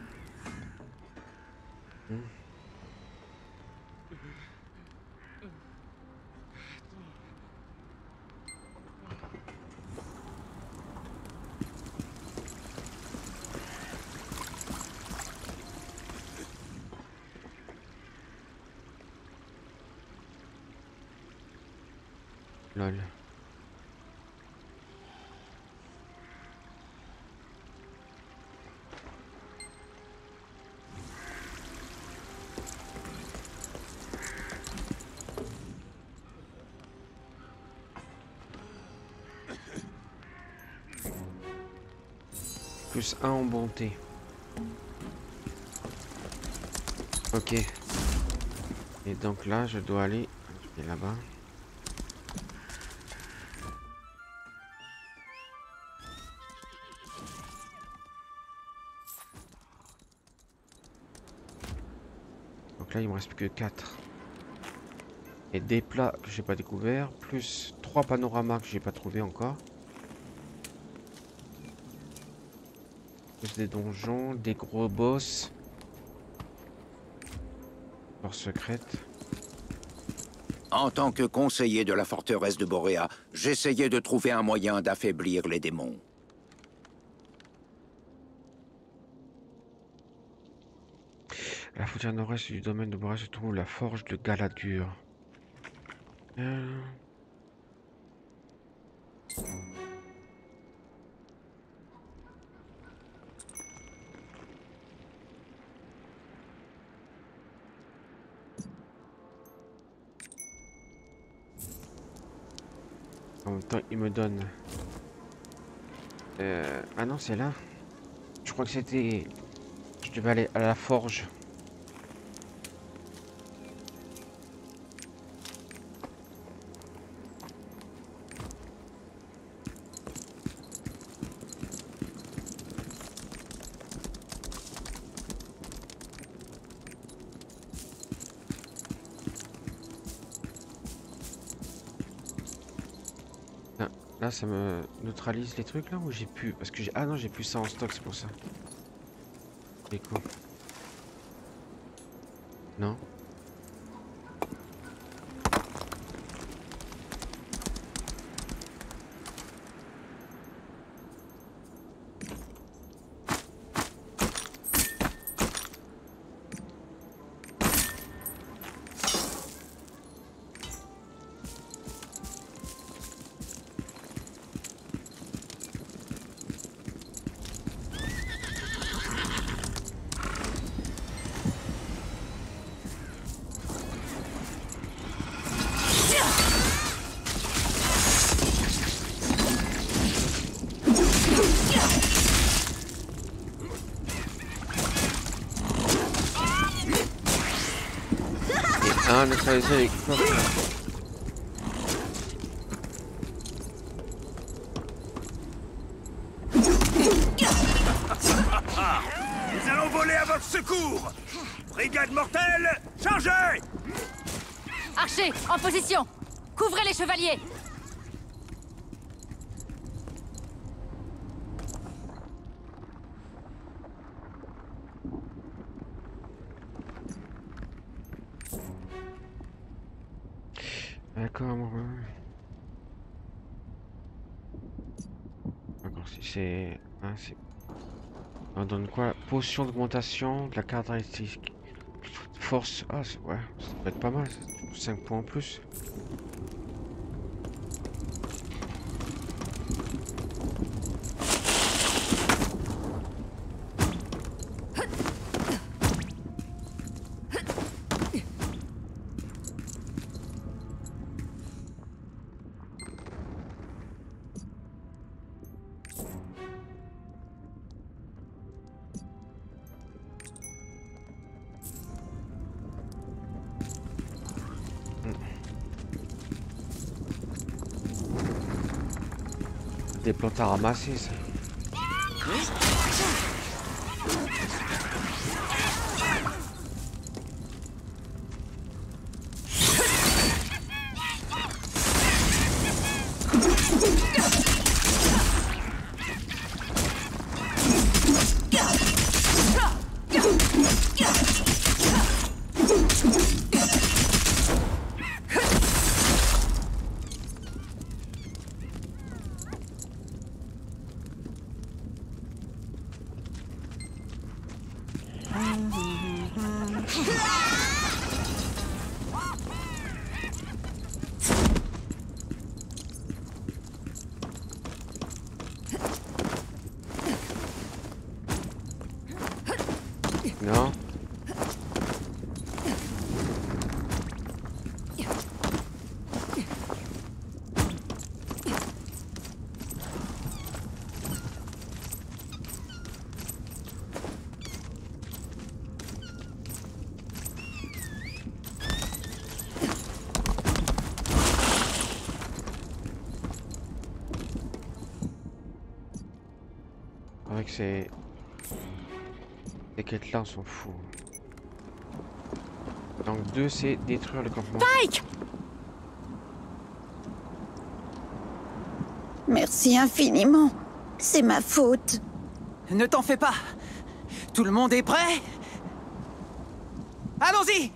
Lol. Plus 1 en bonté. Ok. Et donc là, je dois aller là-bas. Donc là, il me reste plus que 4. Et des plats que j'ai pas découvert, plus 3 panoramas que j'ai pas trouvé encore. Plus des donjons, des gros boss. Porte secrète. En tant que conseiller de la forteresse de Boréa, j'essayais de trouver un moyen d'affaiblir les démons. À la frontière nord-est du domaine de Boréa se trouve la forge de Galadur. En même temps, il me donne... Ah non, c'est là. Je crois que c'était... Je devais aller à la forge. Là, ça me neutralise les trucs là où j'ai pu... Parce que j'ai... Ah non, j'ai plus ça en stock, c'est pour ça. C'est cool. Non. Ah, neutraliser les coffres. Nous allons voler à votre secours! Brigade mortelle, chargez! Archer, en position! Couvrez les chevaliers! D'accord. D'accord, si c'est... Hein, c'est... On donne quoi? Potion d'augmentation de la caractéristique. Force... Ah, ouais, ça peut être pas mal. 5 points en plus. des plantes à ramasser, ça. Non. Avec ces quêtes là on s'en fout. Donc 2 c'est détruire le campement. Pike! Merci infiniment. C'est ma faute. Ne t'en fais pas. Tout le monde est prêt? Allons-y!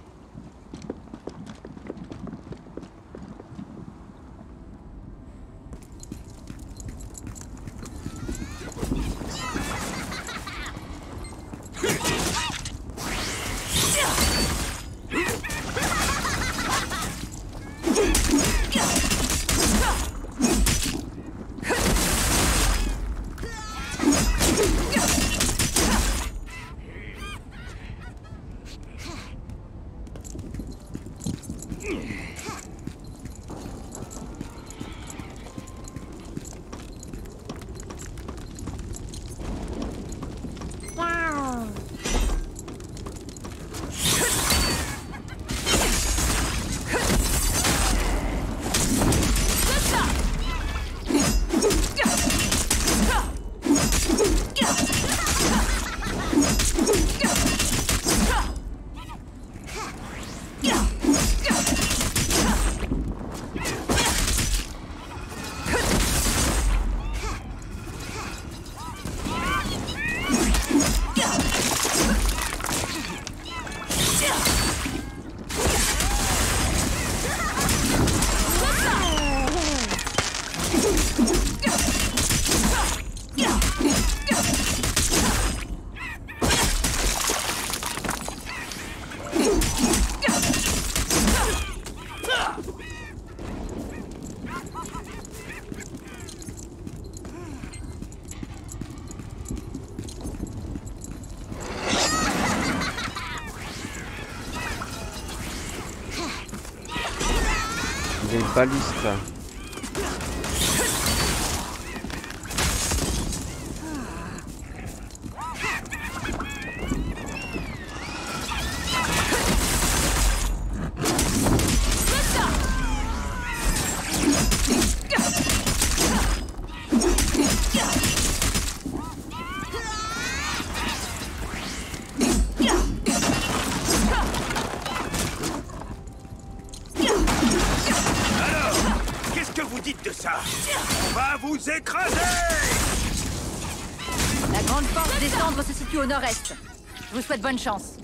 Des balistes. On va vous écraser! La grande force des cendres se situe au nord-est. Je vous souhaite bonne chance.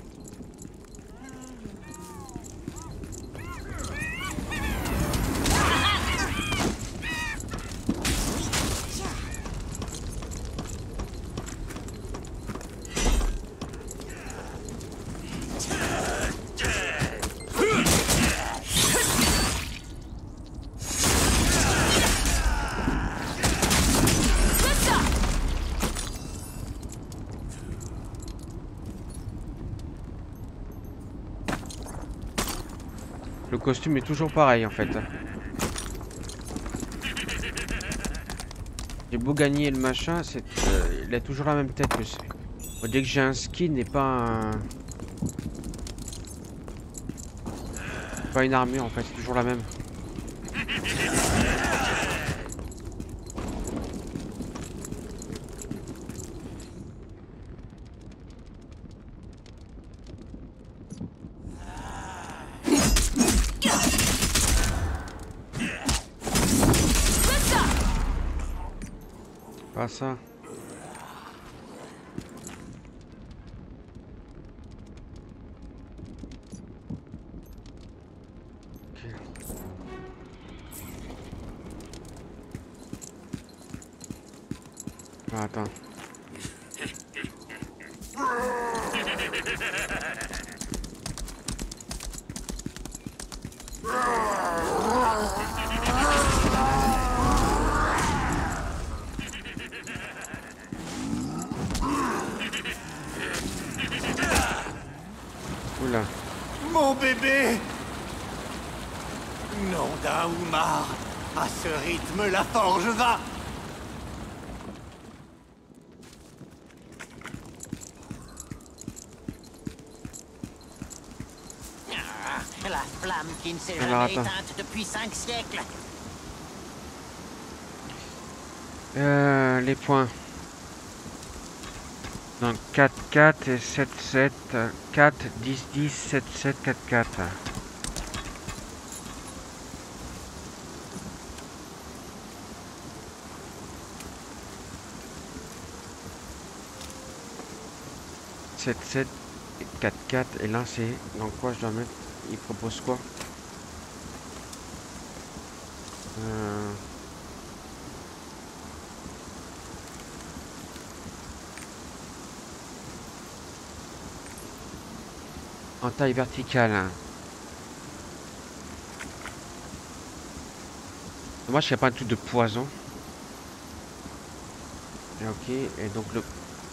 Le costume est toujours pareil en fait. J'ai beau gagner le machin, il a toujours la même tête. On dirait que j'ai un skin et pas une armure en fait, c'est toujours la même. Pas ça. Ah, attends. Oula. Mon bébé! Nom d'un Umar! À ce rythme, la forge va! La flamme qui ne s'est jamais éteinte depuis 5 siècles. Les points. Donc 4, 4 et 7, 7, 4, 10, 10, 7, 7, 4, 4. « 7, 7, 4, 4 et là c'est dans quoi je dois mettre. Il propose quoi? En taille verticale. Moi je sais pas un truc de poison. Et ok, et donc le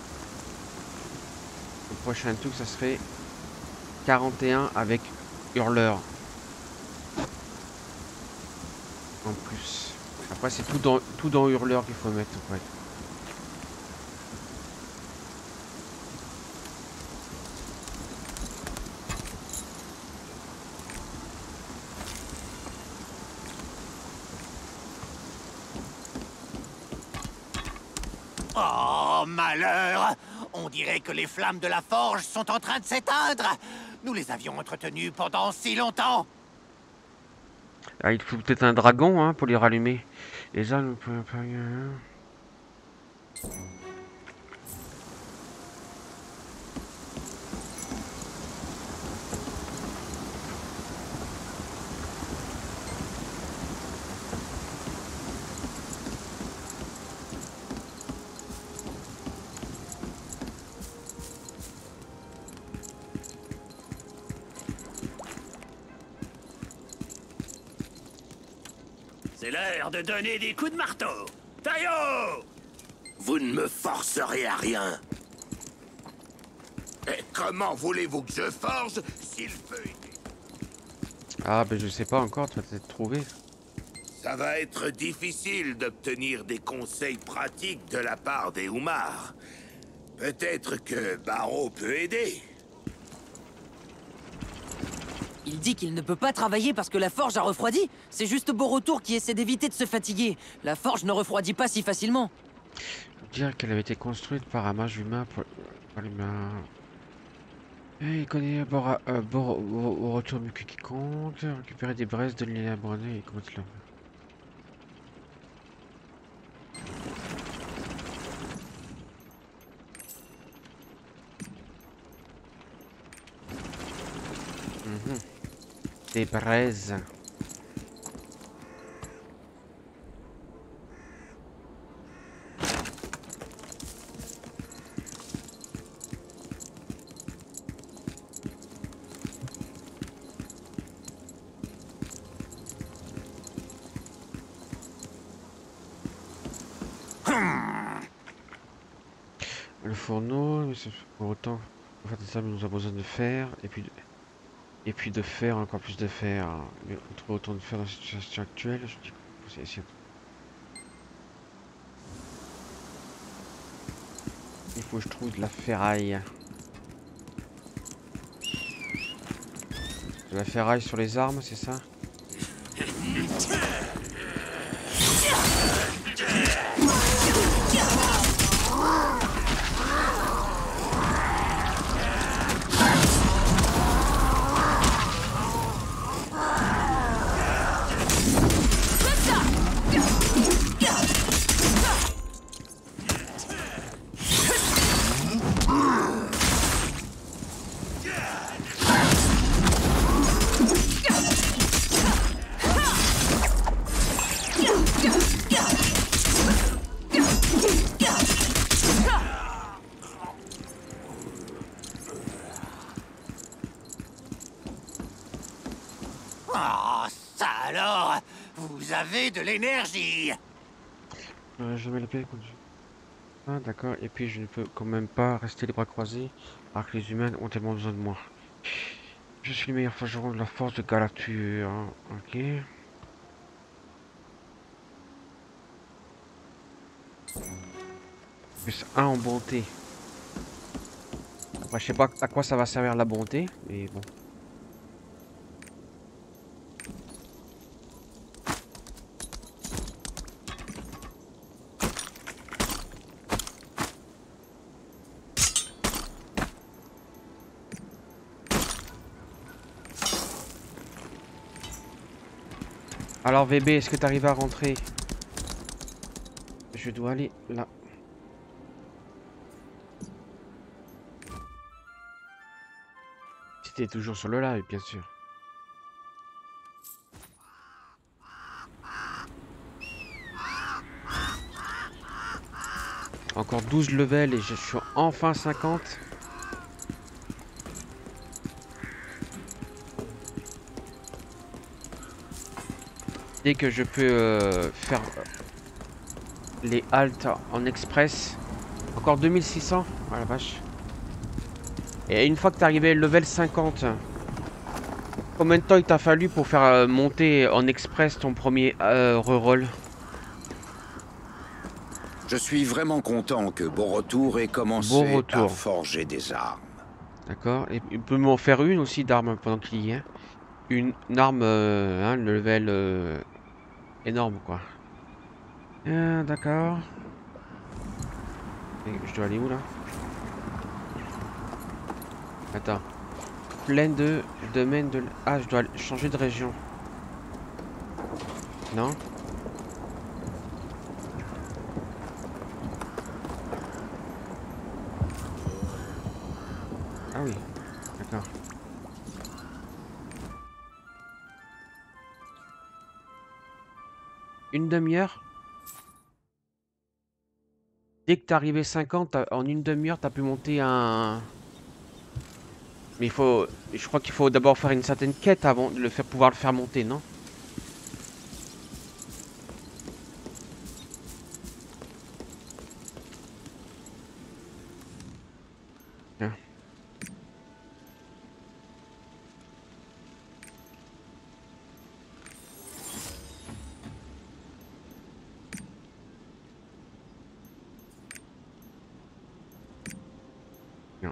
prochain truc ça serait 41 avec hurleur. En plus. Après c'est tout dans hurleur qu'il faut mettre en fait. Oh, malheur! On dirait que les flammes de la forge sont en train de s'éteindre! Nous les avions entretenues pendant si longtemps! Ah, il faut peut-être un dragon hein, pour les rallumer. Les armes... C'est l'heure de donner des coups de marteau. Taillot! Vous ne me forcerez à rien. Et comment voulez-vous que je forge s'il peut... Ah, ben je sais pas encore, tu vas peut-être trouver. Ça va être difficile d'obtenir des conseils pratiques de la part des Umar. Peut-être que Barreau peut aider. Il dit qu'il ne peut pas travailler parce que la forge a refroidi. C'est juste Borotour qui essaie d'éviter de se fatiguer. La forge ne refroidit pas si facilement. Dire qu'elle avait été construite par un mage humain pour l'humain. Et il connaît Borotour mieux que quiconque. Récupérer des braises, de l'île abandonnée et comment il Des braises. Le fourneau, mais c'est pour autant pour faire des sables, nous avons besoin de fer et puis de fer, encore plus de fer. Mais on trouve autant de fer dans la situation actuelle. Je dis faut essayer. Il faut que je trouve de la ferraille. De la ferraille sur les armes, c'est ça? Oh, ça alors! Vous avez de l'énergie! Je mets la paix contre... Ah d'accord, et puis je ne peux quand même pas rester les bras croisés alors que les humains ont tellement besoin de moi. Je suis le meilleur forgeron de la force de Galatur. Ok. Plus 1 en bonté. Enfin, je sais pas à quoi ça va servir la bonté, mais bon. Alors VB, est-ce que tu arrives à rentrer? Je dois aller là. Si t'es toujours sur le live, bien sûr. Encore 12 levels et je suis enfin 50. Dès que je peux faire les haltes en express. Encore 2600. Oh la vache. Et une fois que t'es arrivé level 50, combien de temps il t'a fallu pour faire monter en express ton premier reroll? Je suis vraiment content que Borotour ait commencé à forger des armes. D'accord. Et il peut m'en faire une aussi d'armes pendant qu'il y est. Une arme, le level énorme quoi. D'accord. Je dois aller où là? Attends. Plaine de domaine de... Ah, je dois changer de région. Non? Ah oui, d'accord. Une demi-heure? Dès que t'es arrivé 50, en une demi-heure, t'as pu monter un... Mais il faut... Je crois qu'il faut d'abord faire une certaine quête avant de pouvoir le faire monter, non? Tiens. Non.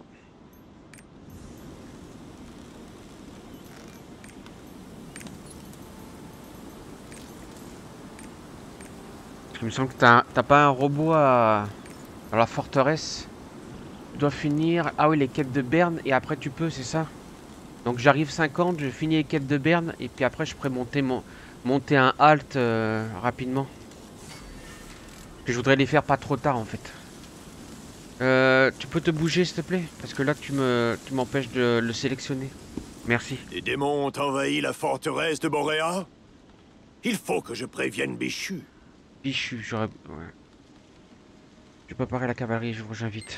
Il me semble que t'as pas un robot à la forteresse. Tu dois finir... Ah oui, les quêtes de Berne et après tu peux, c'est ça? Donc j'arrive 50, je finis les quêtes de Berne et puis après je pourrais monter un halt rapidement. Je voudrais les faire pas trop tard en fait. Tu peux te bouger s'il te plaît? Parce que là tu m'empêches de le sélectionner. Merci. Les démons ont envahi la forteresse de Boréa? Il faut que je prévienne Bichu. Bichu, j'aurais... Ouais. Je vais préparer la cavalerie, je vous rejoins vite.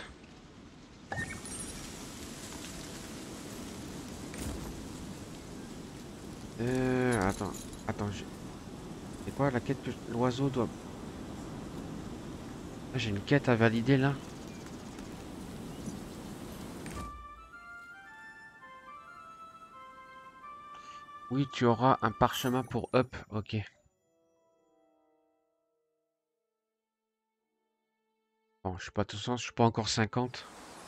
Attends, c'est quoi la quête que l'oiseau doit... Ah, j'ai une quête à valider là. Oui, tu auras un parchemin pour up, ok. Bon, je suis pas tout sens, je suis pas encore 50.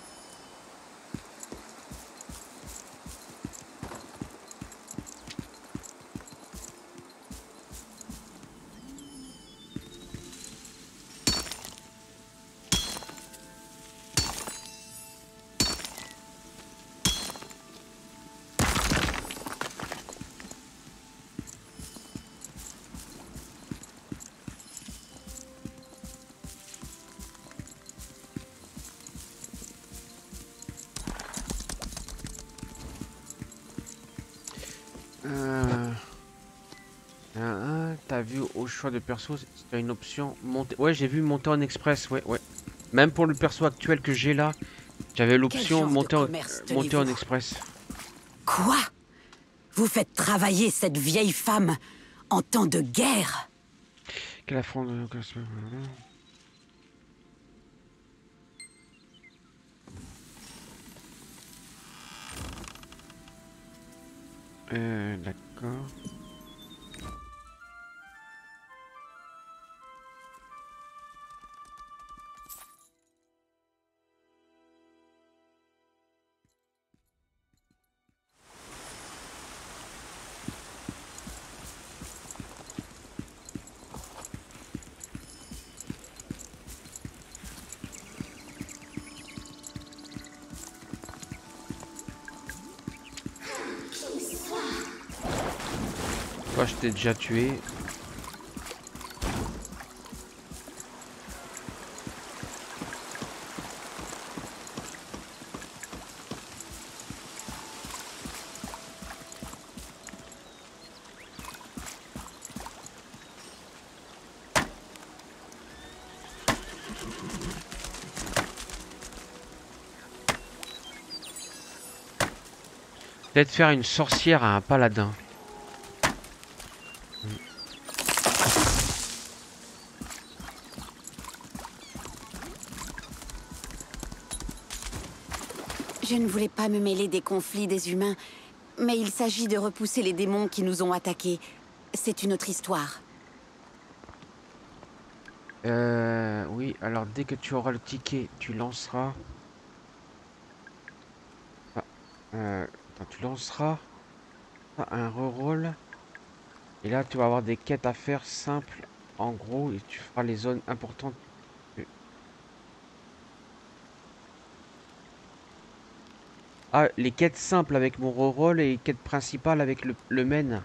T'as vu au choix de perso, c'est une option monter. Ouais, j'ai vu monter en express, ouais. Même pour le perso actuel que j'ai là, j'avais l'option monter en express. Quoi? Vous faites travailler cette vieille femme en temps de guerre. Quel affront de... D'accord. Toi, je t'ai déjà tué. Peut-être faire une sorcière à un paladin. Je ne voulais pas me mêler des conflits des humains, mais il s'agit de repousser les démons qui nous ont attaqués. C'est une autre histoire. Oui, alors dès que tu auras le ticket, tu lanceras... attends, tu lanceras un reroll. Et là, tu vas avoir des quêtes à faire simples, en gros, et tu feras les zones importantes. Ah, les quêtes simples avec mon reroll et les quêtes principales avec le main.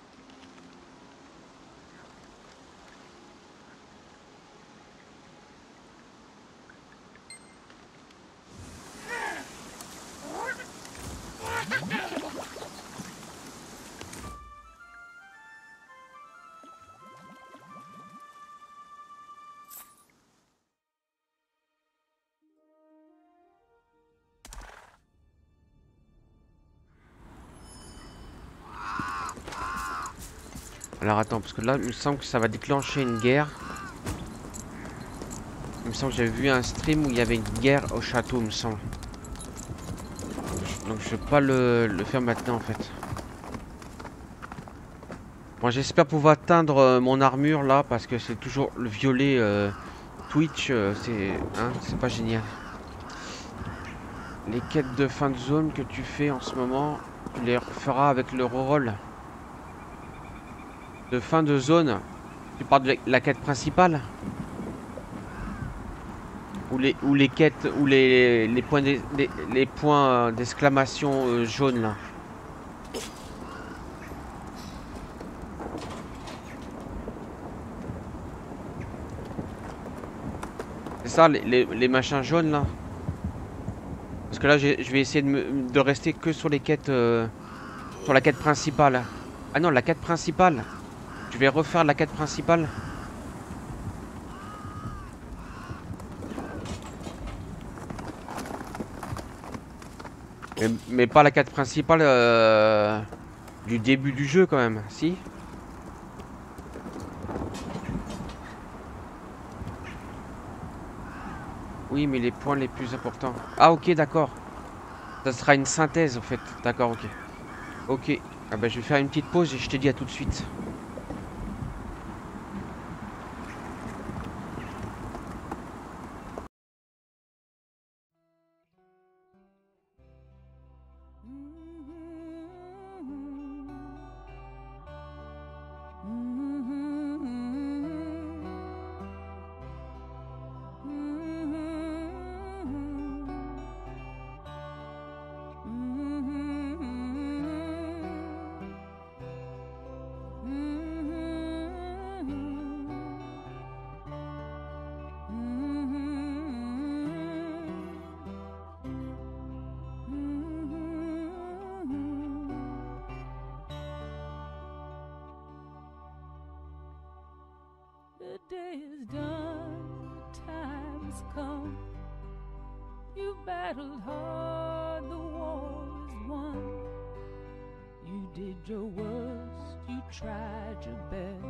Alors attends, parce que là, il me semble que ça va déclencher une guerre. Il me semble que j'avais vu un stream où il y avait une guerre au château, il me semble. Donc je vais pas le faire maintenant en fait. Bon, j'espère pouvoir atteindre mon armure là, parce que c'est toujours le violet Twitch, c'est pas génial. Les quêtes de fin de zone que tu fais en ce moment, tu les feras avec le reroll. De fin de zone, tu parles de la quête principale ou les quêtes ou les points les points d'exclamation jaunes là. C'est ça les machins jaunes là. Parce que là je vais essayer de rester que sur les quêtes sur la quête principale. Ah non, la quête principale. Je vais refaire la quête principale. Mais pas la quête principale du début du jeu quand même, si? Oui, mais les points les plus importants. Ah ok, d'accord. Ça sera une synthèse en fait. D'accord, ok. Ok. Ah bah je vais faire une petite pause et je te dis à tout de suite. battled hard, the war is won. You did did your worst, you tried your best.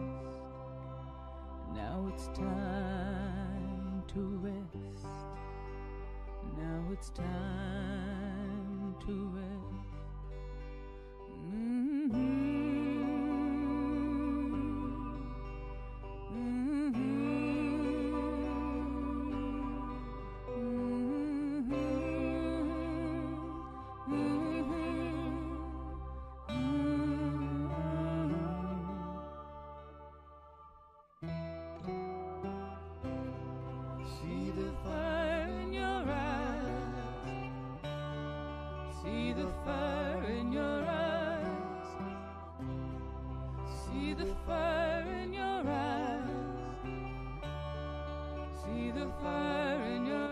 Now it's time to rest. Now it's time to rest. See the fire in your eyes. See the fire in your eyes. See the fire in your eyes. See the fire in your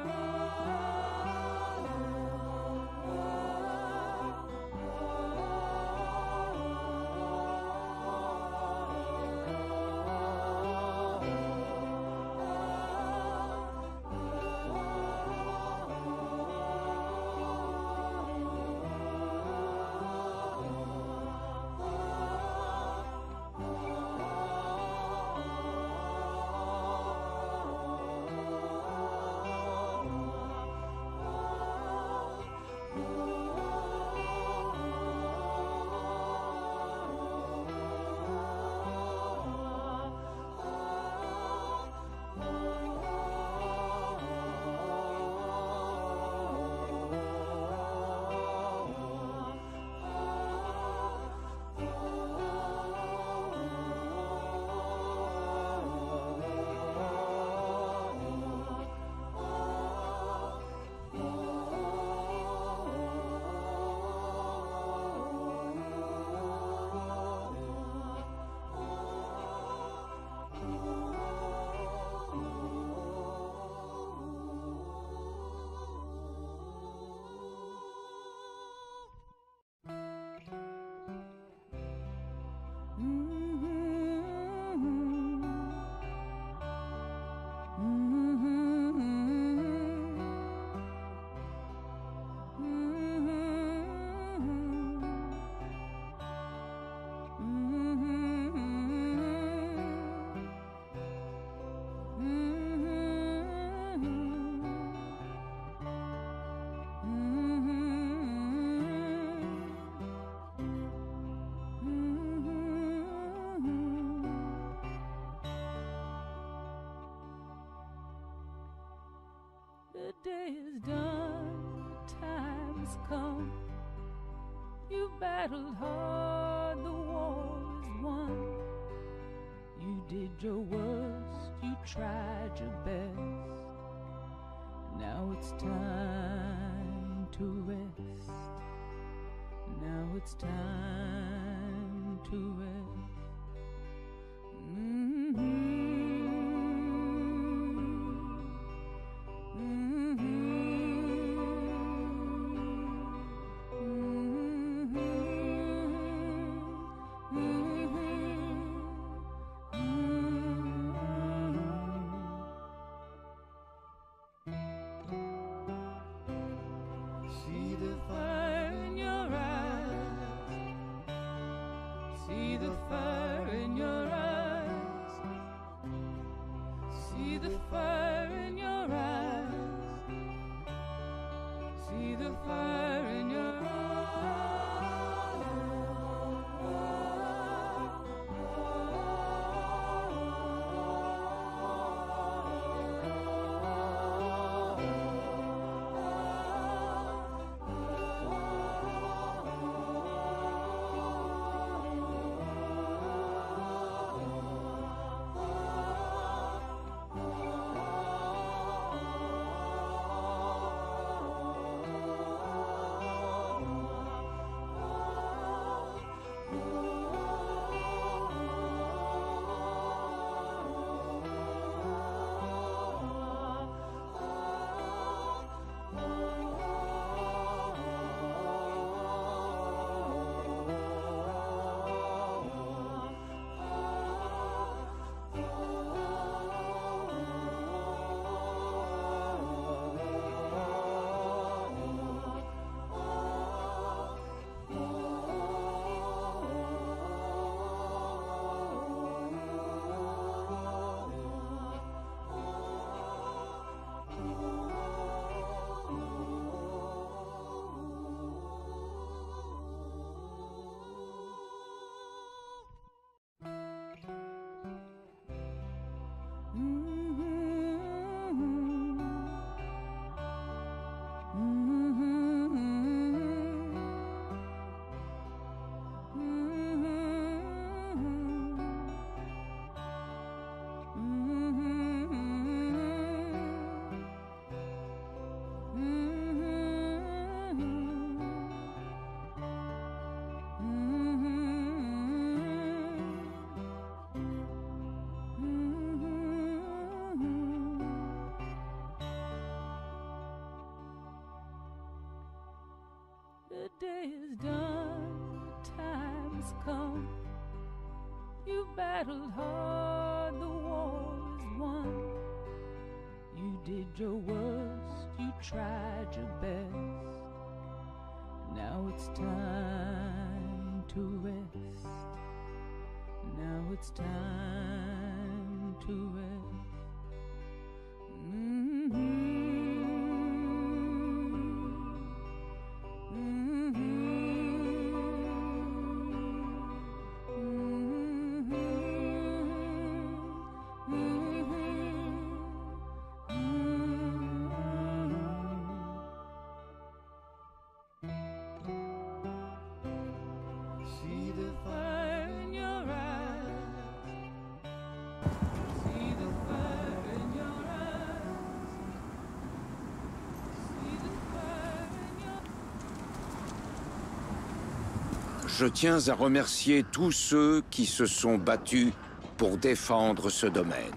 The day is done, the time has come. You battled hard, the war is won. You did your worst, you tried your best. Now it's time to rest. Now it's time to rest. See the fire in your eyes. See the fire. is done, time has come. You battled hard, the war is won. You did your worst, you tried your best. Now it's time to rest. Now it's time to rest. Je tiens à remercier tous ceux qui se sont battus pour défendre ce domaine.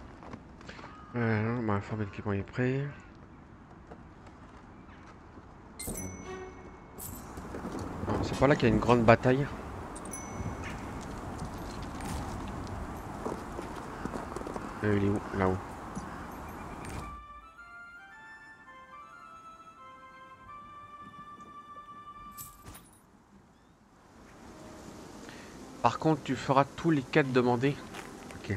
On m'a informé que l'équipement est prêt. C'est pas là qu'il y a une grande bataille. Il est où? Là-haut. Par contre, tu feras tous les quêtes demandées. Ok.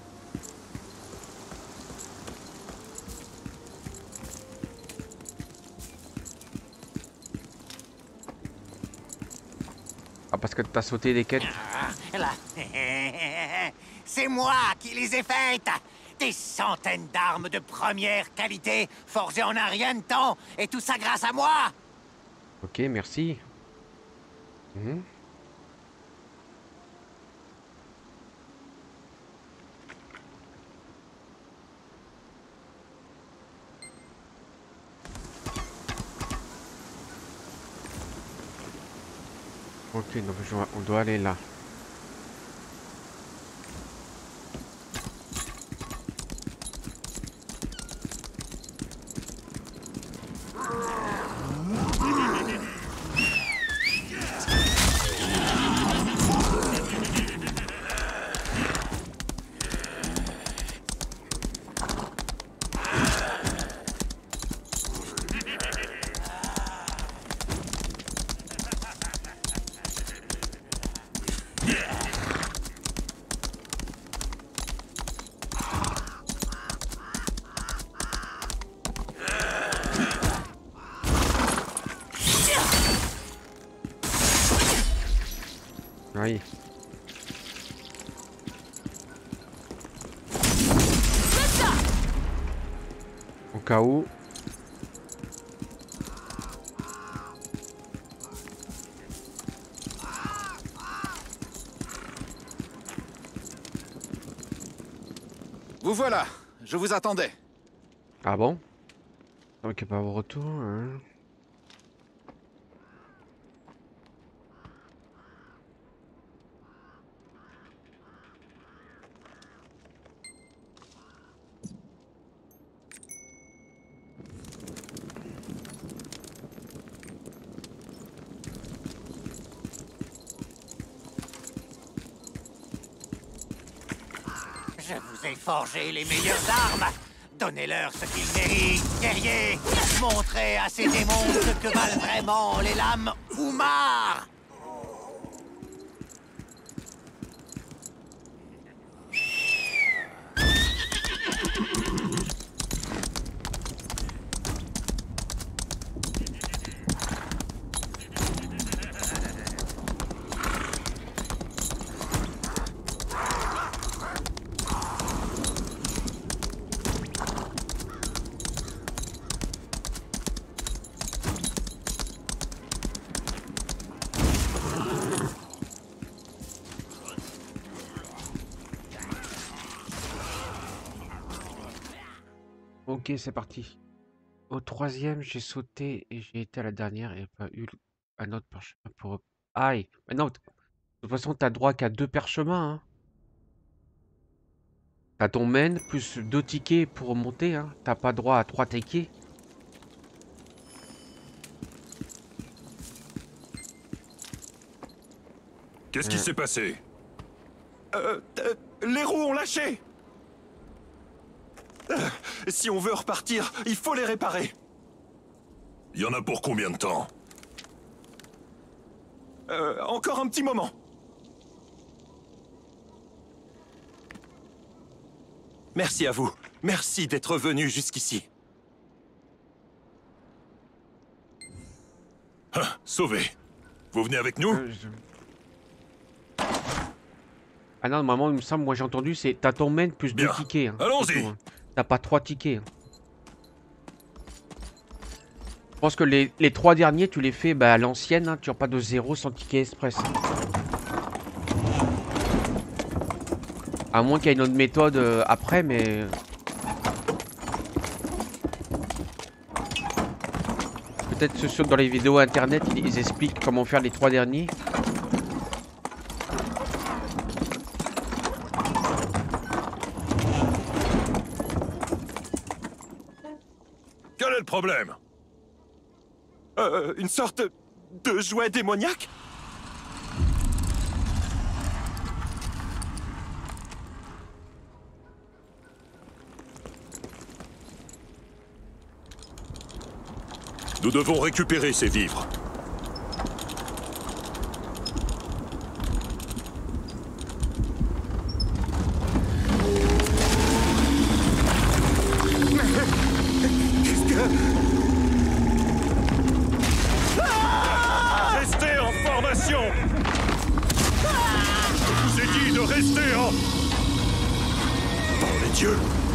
Ah, parce que t'as sauté des quêtes. Là. C'est moi qui les ai faites. Des centaines d'armes de première qualité, forgées en un rien de temps, et tout ça grâce à moi. Ok, merci. Ok, donc on doit aller là. Oui. Au cas où. Vous voilà, je vous attendais. Ah bon? Ok, pas au retour. Hein. Je vous ai forgé les meilleures armes. Donnez-leur ce qu'ils méritent, guerriers. Montrez à ces démons ce que valent vraiment les lames Umar. Ok, c'est parti. Au troisième, j'ai sauté et j'ai été à la dernière et pas eu un autre parchemin pour... Aïe! Mais non, de toute façon, t'as droit qu'à 2 parchemins. Hein. T'as ton main plus 2 tickets pour monter. Hein. T'as pas droit à 3 tickets. Qu'est-ce qui s'est passé? Les roues ont lâché. Si on veut repartir, il faut les réparer. Il y en a pour combien de temps? Encore un petit moment. Merci à vous. Merci d'être venu jusqu'ici. Ah, sauvé. Vous venez avec nous? Ah non, normalement, il me semble, moi j'ai entendu, c'est t'as ton main plus 2 tickets. Hein, allons-y. Hein. T'as pas 3 tickets. Hein. Je pense que les 3 derniers, tu les fais à l'ancienne, hein, tu n'as pas de 0 sans ticket express. À moins qu'il y ait une autre méthode après, mais... Peut-être ceux dans les vidéos internet, ils expliquent comment faire les 3 derniers. Quel est le problème? Une sorte de jouet démoniaque? Nous devons récupérer ces vivres. Restez en formation! Je vous ai dit de rester en... Par les dieux!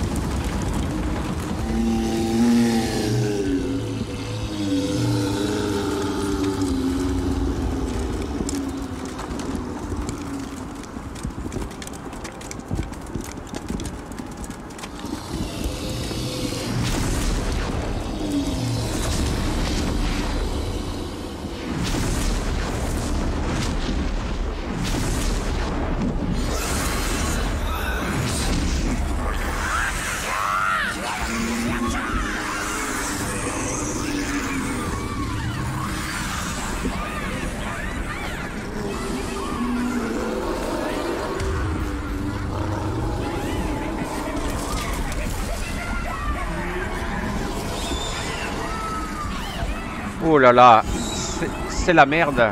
Oh là là, c'est la merde.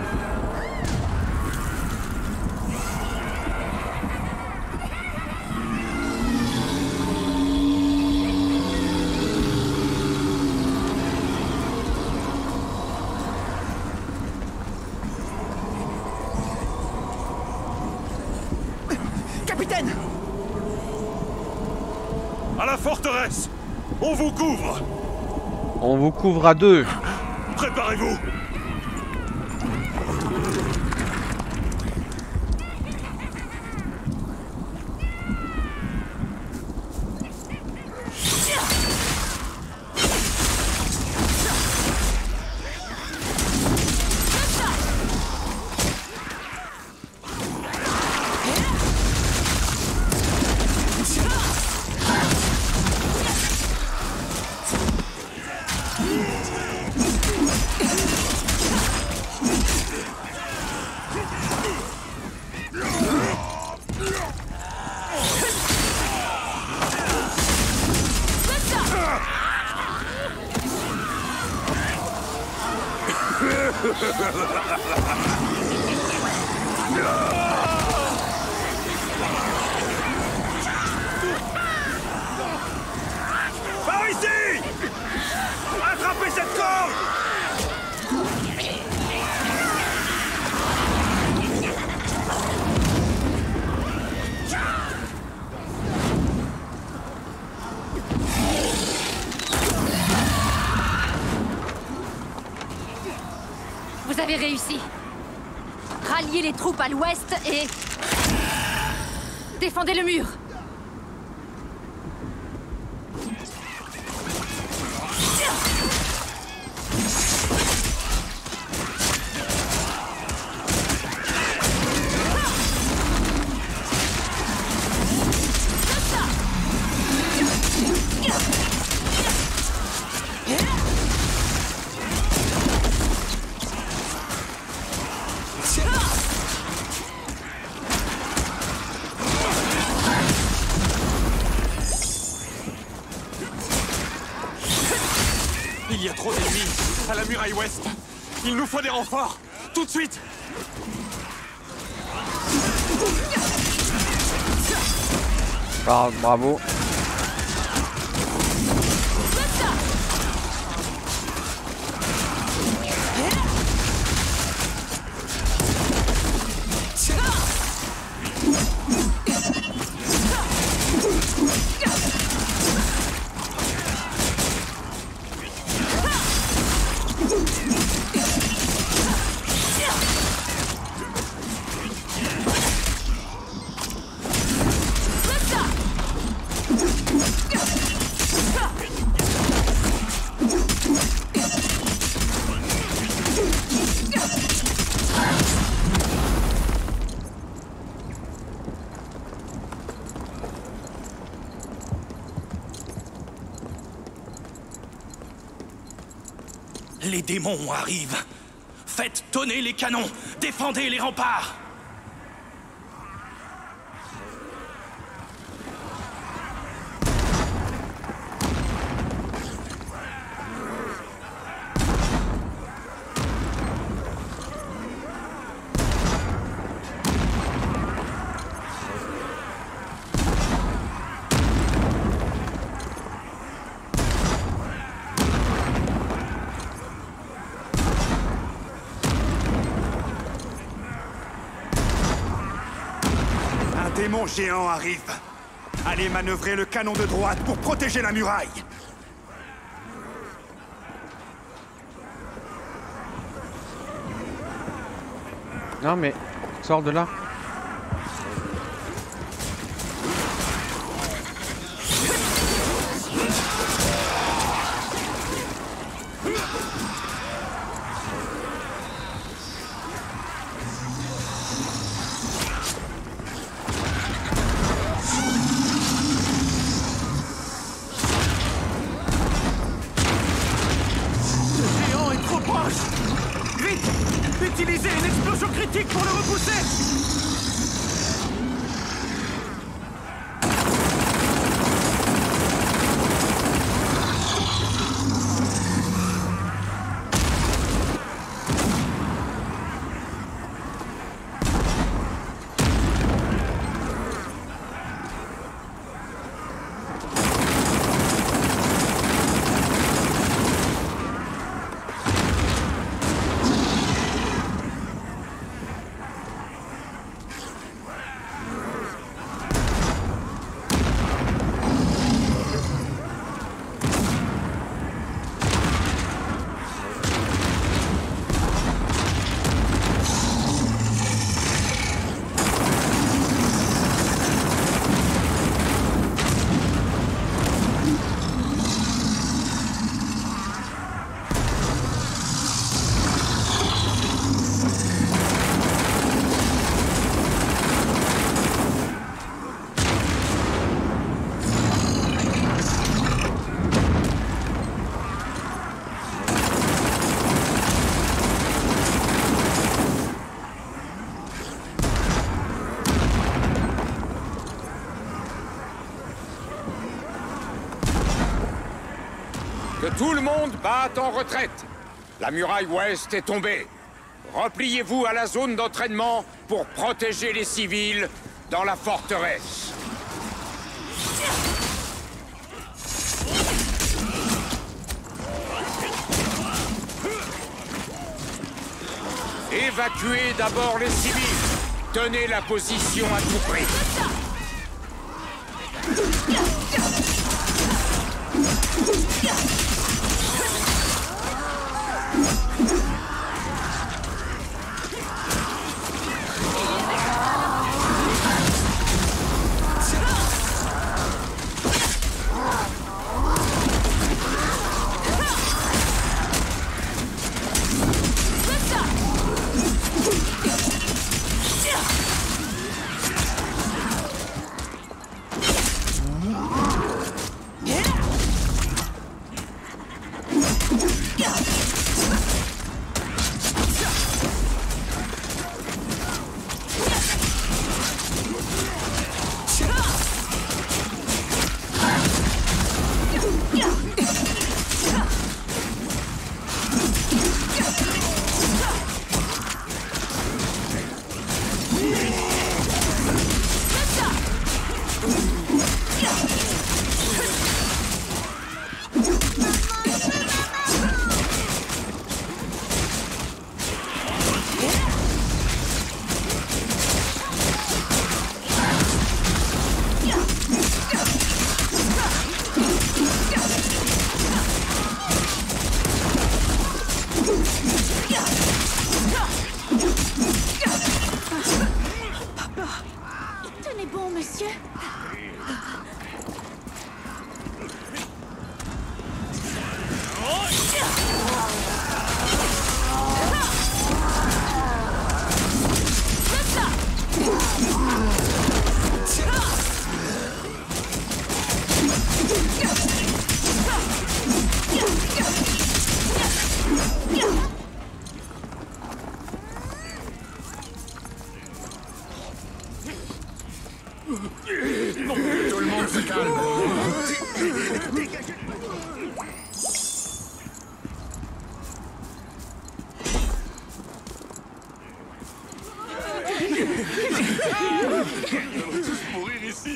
Capitaine! À la forteresse! On vous couvre! On vous couvre à 2. Préparez-vous! Par ici! Attrapez cette corde! Vous avez réussi. Ralliez les troupes à l'ouest et... défendez le mur. à la muraille ouest. Il nous faut des renforts. Tout de suite. Bravo. Les démons arrivent. Faites tonner les canons. Défendez les remparts. Un démon géant arrive. Allez manœuvrer le canon de droite pour protéger la muraille. Non mais, sors de là. Utilisez une explosion critique pour le repousser! Que tout le monde batte en retraite. La muraille ouest est tombée. Repliez-vous à la zone d'entraînement pour protéger les civils dans la forteresse. Évacuez d'abord les civils. Tenez la position à tout prix. Tout le monde se calme. Nous allons tous mourir ici.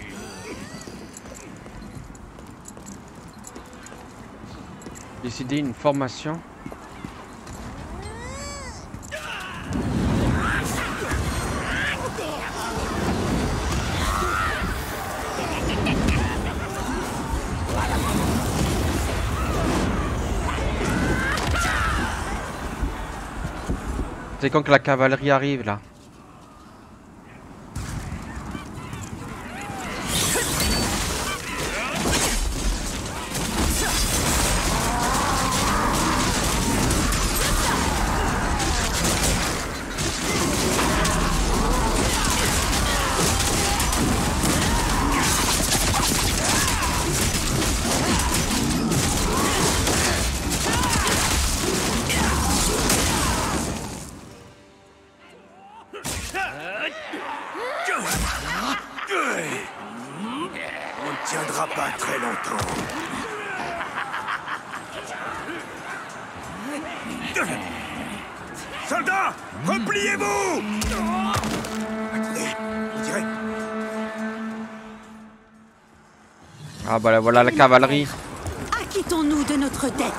Décider une formation. C'est quand que la cavalerie arrive là? On ne tiendra pas très longtemps. Soldats, repliez-vous! Attendez, on dirait... Ah bah là, voilà la cavalerie. Acquittons-nous de notre dette.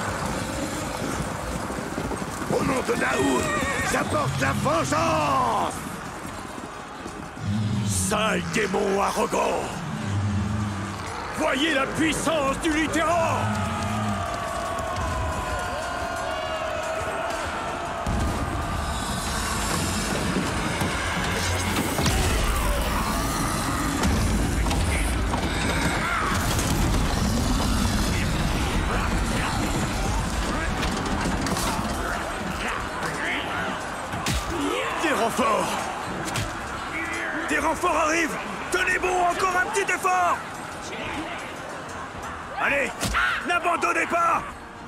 Au nom de Daoud, j'apporte la vengeance! Sale démon arrogant! Voyez la puissance du Littéran! Des renforts! Des renforts arrivent! Tenez bon, encore un petit effort! Allez, n'abandonnez pas!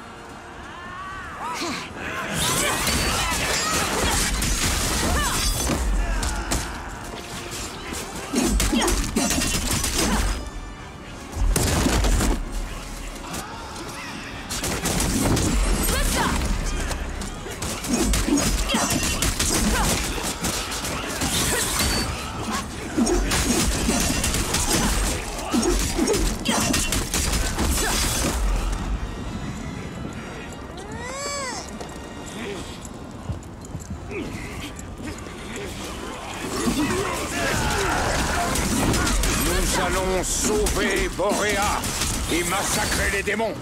Nous allons sauver Boréa et massacrer les démons.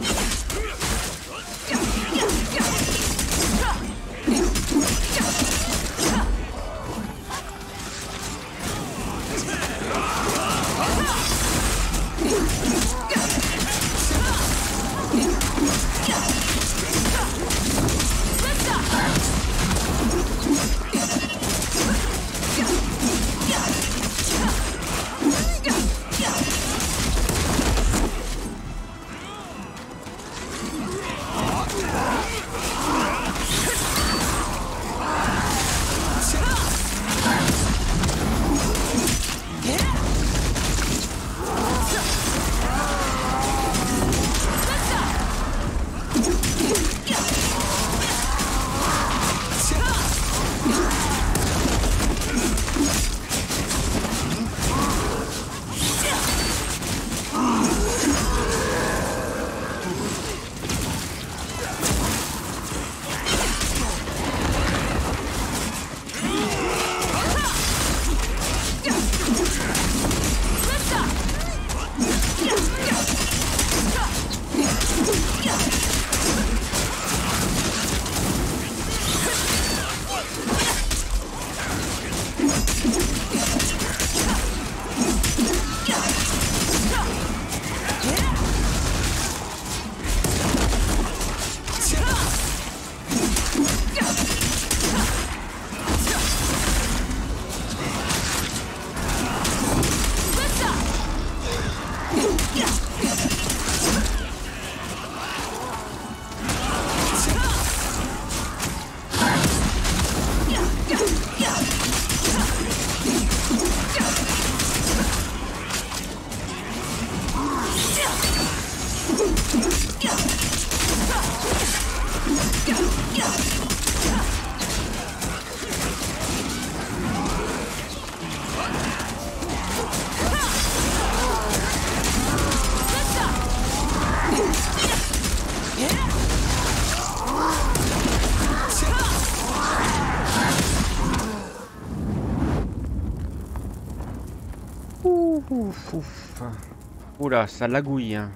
Ouf, ouf. Oula, ça lagouille. Hein.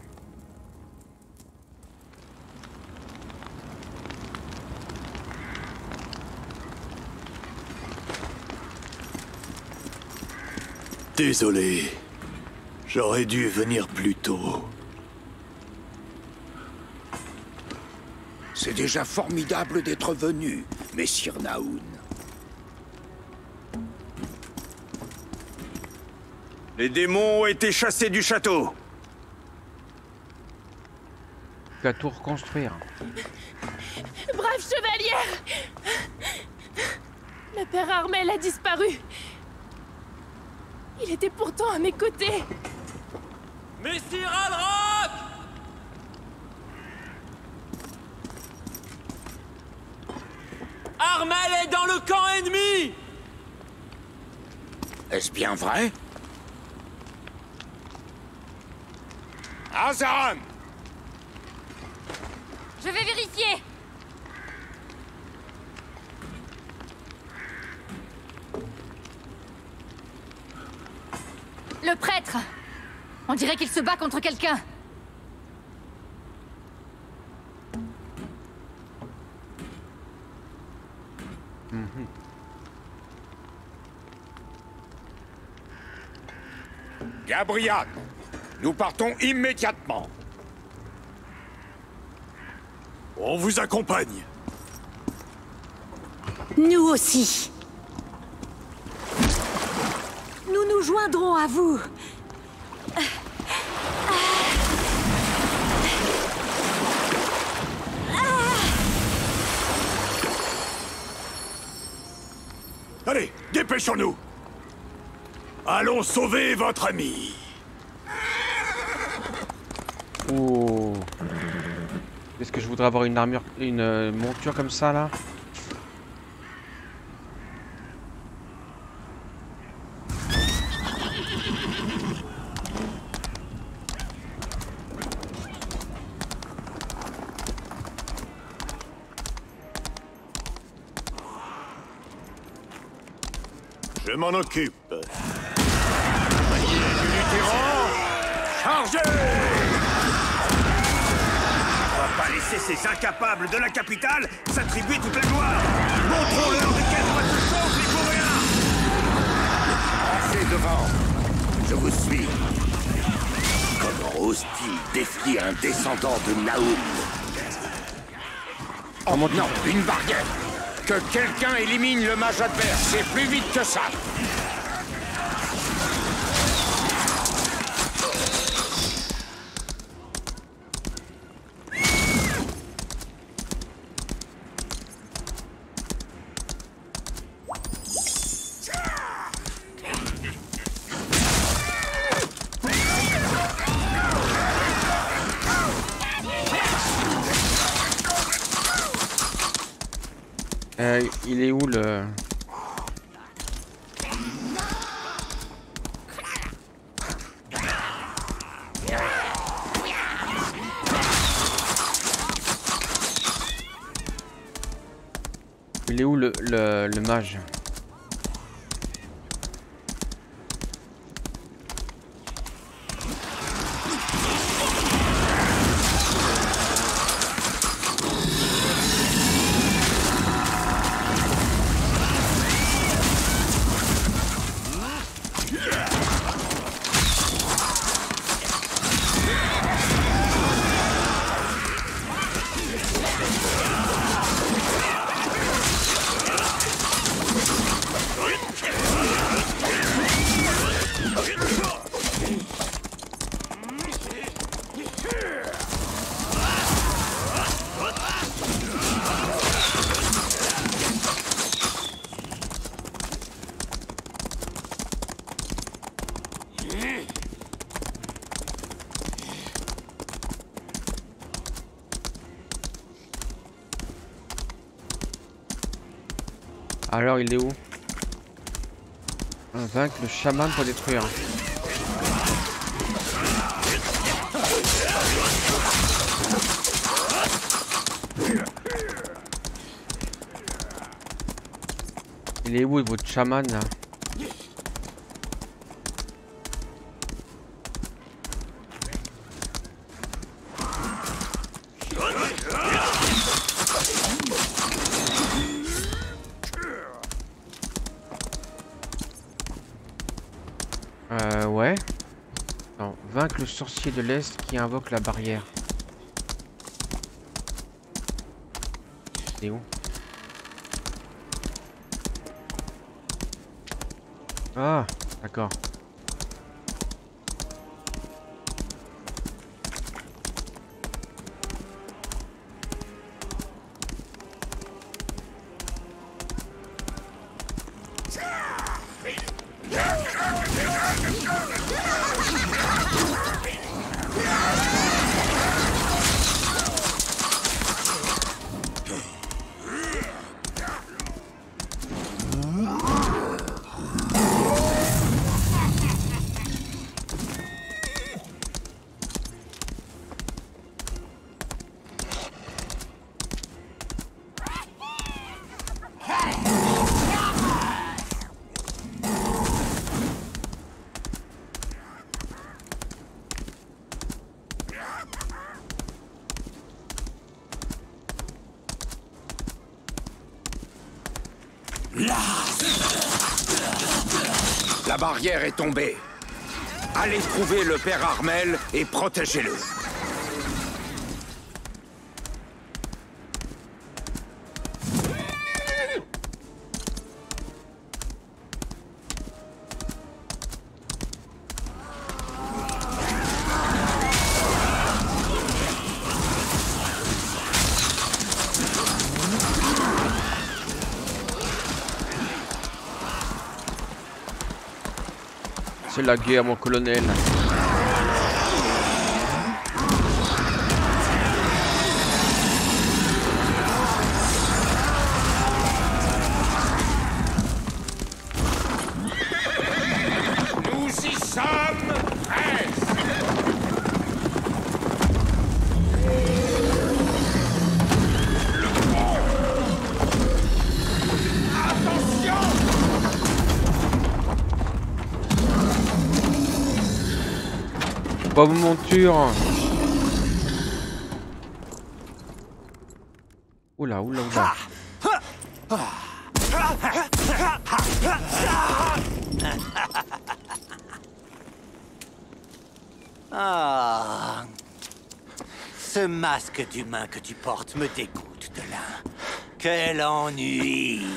Désolé. J'aurais dû venir plus tôt. C'est déjà formidable d'être venu, messire Naoun. Les démons ont été chassés du château. Tu vas tout reconstruire. Brave chevalière! Le père Armel a disparu. Il était pourtant à mes côtés. Messire Alrock! Armel est dans le camp ennemi! Est-ce bien vrai? Azaran! Je vais vérifier. Le prêtre! On dirait qu'il se bat contre quelqu'un. Gabriel, nous partons immédiatement. On vous accompagne. Nous aussi. Nous nous joindrons à vous. Allez, dépêchons-nous. Allons sauver votre ami. Oh. Est-ce que je voudrais avoir une armure, une monture comme ça là? Je m'en occupe. Chevalier du Lutheran, chargez! On va pas laisser ces incapables de la capitale s'attribuer toute la gloire. Montrons-leur de quelle voie se changent les Coréens. Passez devant. Je vous suis. Comment ose-t-il défier un descendant de Naoun? Oh non, une barrière. Que quelqu'un élimine le mage adverse, c'est plus vite que ça. Il est où le... Il est où le mage? Alors il est où? Vaincre le chaman pour détruire. Il est où votre chaman là? Ouais. Non, vaincre le sorcier de l'Est qui invoque la barrière. C'est où? Ah, d'accord. La barrière est tombée. Allez trouver le père Armel et protégez-le. C'est la guerre, mon colonel. Nous y sommes presque. Attention! Pauvre monture. Oula, oula, oula. Ah. Ce masque d'humain que tu portes me dégoûte de là. Quel ennui!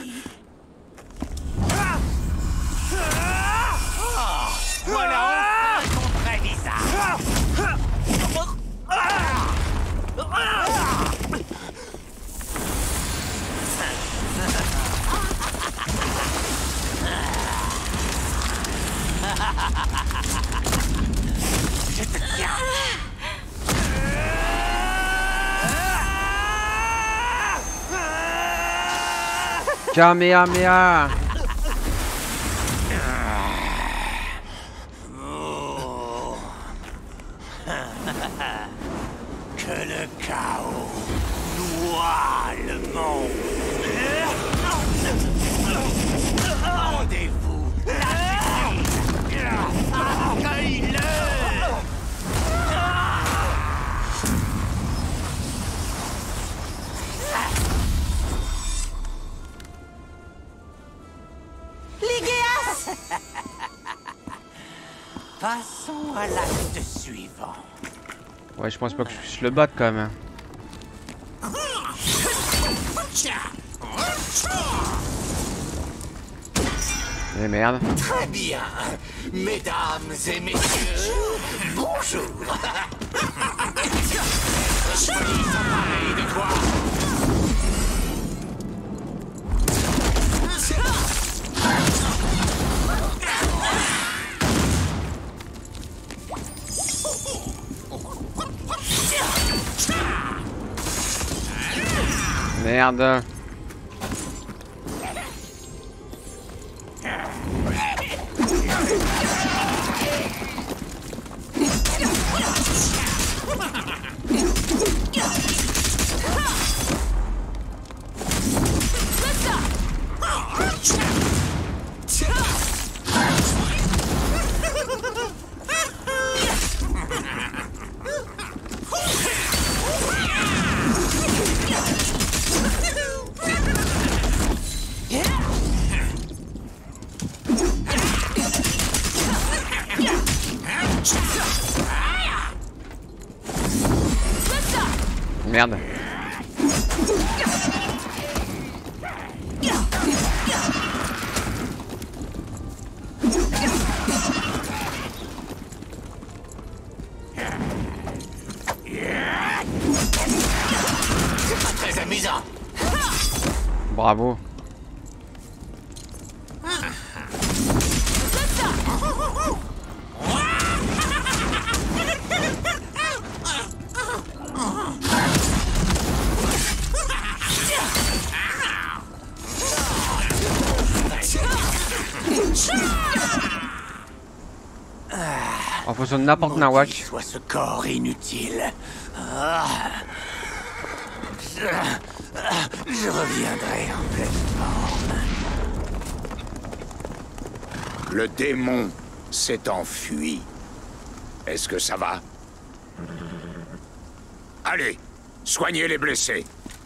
Voilà enfin ton vrai visage! Je te tiens! Kamehameha. Que le chaos noie le monde. Rendez-vous la nuit. Accueille-le. Ligeas. Passons à l'acte suivant. Ouais, je pense pas que je puisse le battre quand même. Eh merde. Très bien. Mesdames et messieurs, bonjour. Je suis pareil de toi. Merde. Merde. Très amusant. Bravo. En fonction de n'importe nawak. Soit ce corps inutile. Je reviendrai en pleine forme. Le démon s'est enfui. Est-ce que ça va? Allez, soignez les blessés.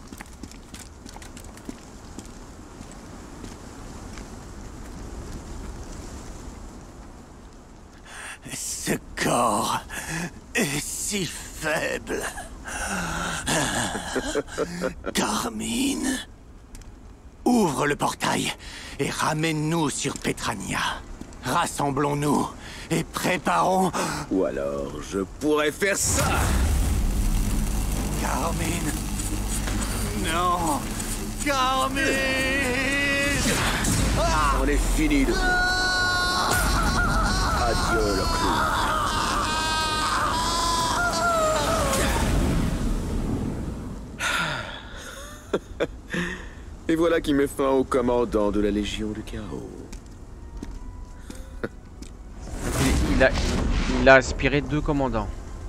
Ce corps est si faible. Carmine, ouvre le portail et ramène-nous sur Petrania. Rassemblons-nous et préparons... Ou alors, je pourrais faire ça. Carmine. Non. Carmine. On est fini de... Adieu, le clou. Et voilà qui met fin au commandant de la Légion du Chaos. Il a aspiré 2 commandants.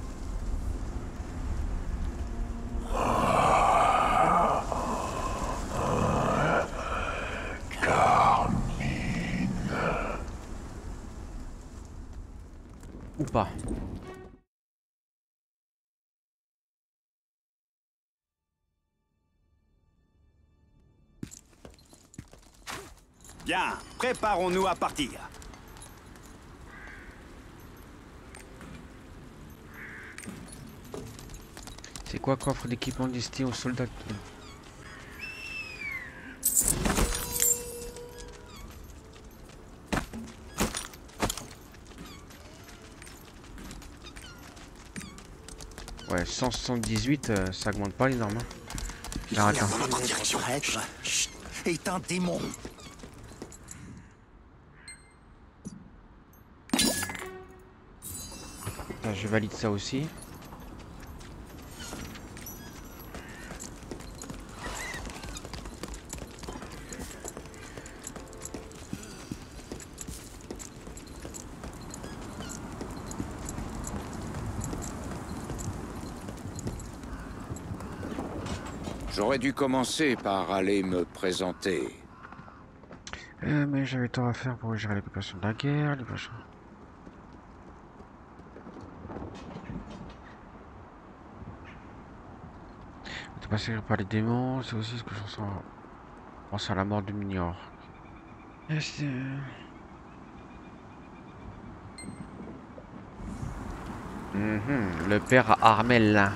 Carmine. Ou pas. Bien, préparons-nous à partir. C'est quoi coffre d'équipement destiné aux soldats? Ouais, 178, ça augmente pas les normes. Alors, attends. Dans notre direction. Chut, est un démon. Attends, je valide ça aussi. J'aurais dû commencer par aller me présenter. Mais j'avais tant à faire pour gérer l'occupation de la guerre, les machins. On est passé par les démons, c'est aussi ce que je ressens. Je pense à la mort de Minior. Le père Armel.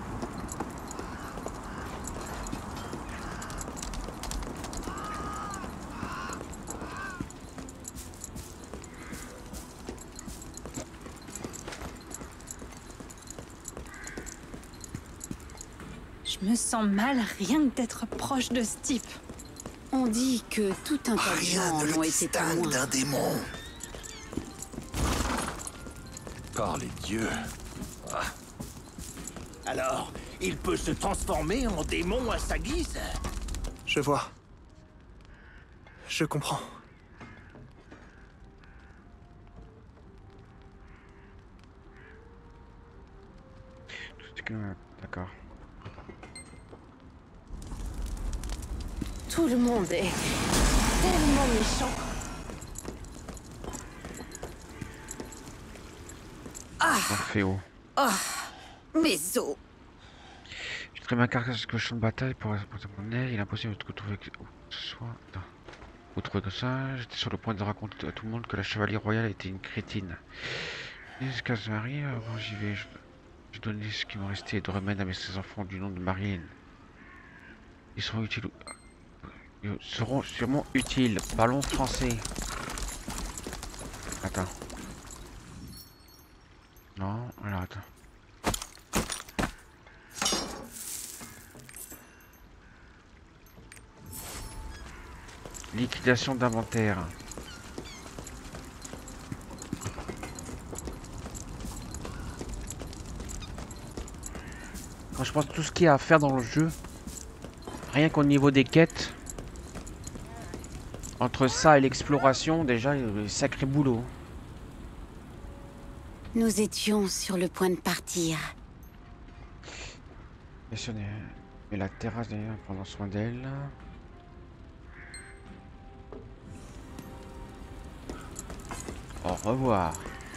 Je me sens mal rien que d'être proche de ce type. On dit que tout un tas de gens en ont été témoins. d'un démon. Par les dieux. Alors, il peut se transformer en démon à sa guise. Je vois. Je comprends. D'accord. Tout le monde est tellement méchant. Ah, Orfeo. oh, mes os. J'ai très ma carcasse que champ de bataille pour porter mon aide. Il est impossible de trouver que ce soit. Vous trouvez que ça? J'étais sur le point de raconter à tout le monde que la chevalier royale était une crétine. Jusqu'à ce mari, bon j'y vais. Je donne ce qui me restait de remède à mes enfants du nom de Marilyn. Ils seront utiles. Ils seront sûrement utiles. Parlons français. Attends. Non, alors attends. Liquidation d'inventaire. Quand je pense tout ce qu'il y a à faire dans le jeu, rien qu'au niveau des quêtes, entre ça et l'exploration, déjà, sacré boulot. Nous étions sur le point de partir. Et la terrasse d'ailleurs, prendre soin d'elle. Au revoir.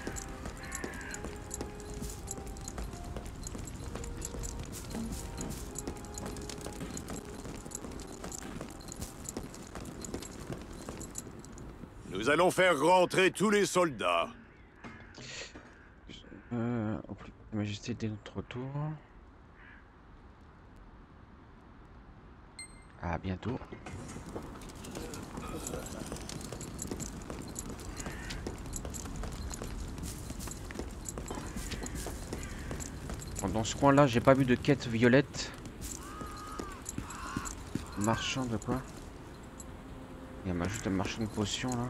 Nous allons faire rentrer tous les soldats. Au plus majesté dès notre retour. À bientôt. Dans ce coin-là, j'ai pas vu de quête violette. Marchand de quoi? Il y a juste un marchand de potions là.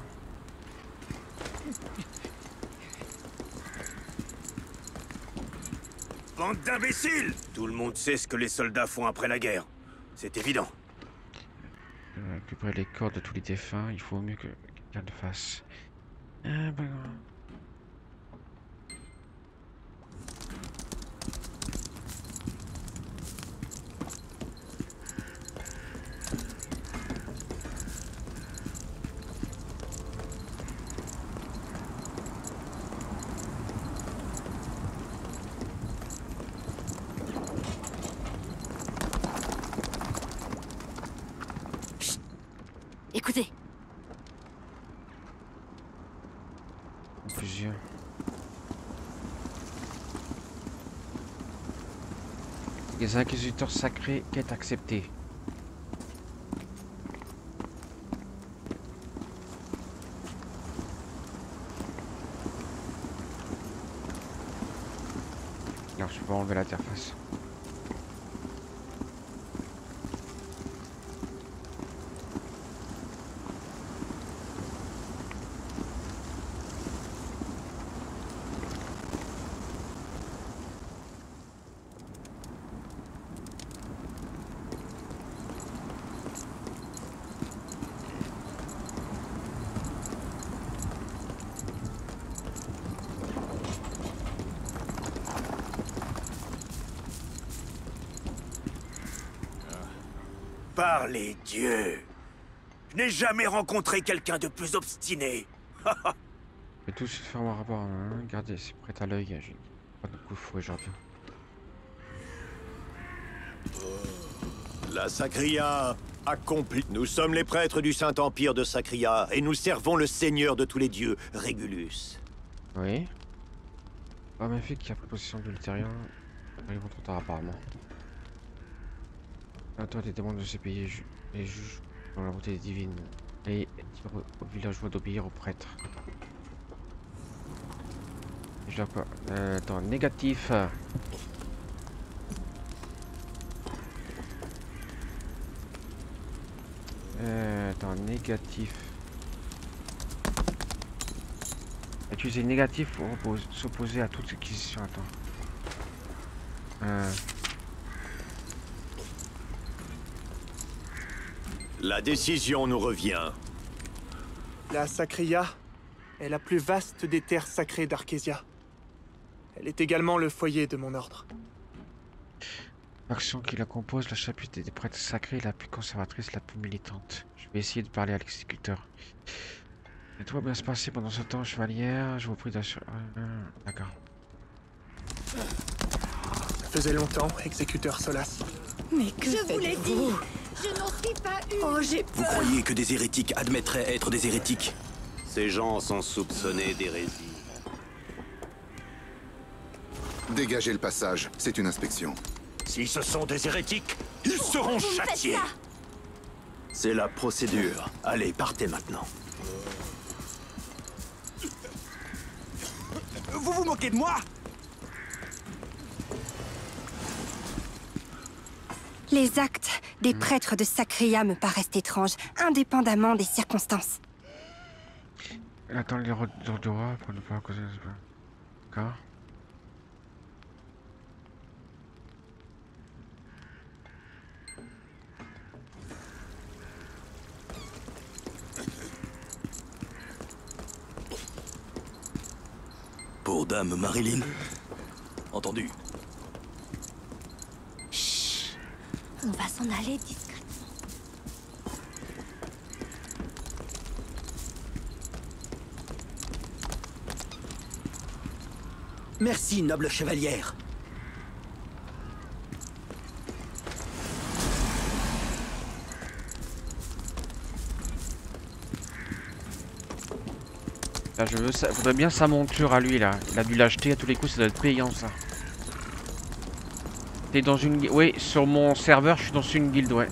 Bande d'imbéciles! Tout le monde sait ce que les soldats font après la guerre. C'est évident. Récupérer les corps de tous les défunts, il faut mieux que quelqu'un le fasse. Écoutez. Plusieurs. Les inquisiteurs sacrés, quête acceptée. Alors je peux enlever l'interface. Par les dieux! Je n'ai jamais rencontré quelqu'un de plus obstiné. Et tout se fait en rapport, hein. Regardez, c'est prêt à l'œil. J'ai pas de coup de fouet, j'en viens. La Sacria accomplit. Nous sommes les prêtres du Saint-Empire de Sacria et nous servons le Seigneur de tous les dieux, Régulus. Oui. Ah, ma fille qui a pris possession de l'Ultérieur. Ils vont trop tard apparemment. Toi, les démons de ces pays, les juges dans la volonté divine. Et dire aux villageois d'obéir aux prêtres. Et je dois quoi? Attends, négatif. Attends, négatif. Utiliser négatif pour s'opposer à toute acquisition. Attends. La décision nous revient. La Sacria est la plus vaste des terres sacrées d'Arkésia. Elle est également le foyer de mon ordre. L'action qui la compose, la chapitre des prêtres sacrés, la plus conservatrice, la plus militante. Je vais essayer de parler à l'exécuteur. Et tout va bien se passer pendant ce temps, chevalière. Je vous prie d'assurer. D'accord. Ça faisait longtemps, exécuteur Solas. Mais que Je vous l'ai dit! Je n'en suis pas une. Oh, j'ai peur. Vous croyez que des hérétiques admettraient être des hérétiques? Ces gens sont soupçonnés d'hérésie. Dégagez le passage, c'est une inspection. Si ce sont des hérétiques, ils seront châtiés. C'est la procédure. Allez, partez maintenant. Vous vous moquez de moi? Les actes des prêtres de Sacria me paraissent étranges, indépendamment des circonstances. Attends les retours du roi pour ne pas causer... D'accord. Pour dame Marilyn. Entendu. Chut. On va s'en aller discrètement. Merci, noble chevalière. Là, je voudrais bien sa monture à lui là. Il a dû l'acheter à tous les coups, ça doit être payant ça. T'es dans une guilde? Oui, sur mon serveur, je suis dans une guilde, ouais.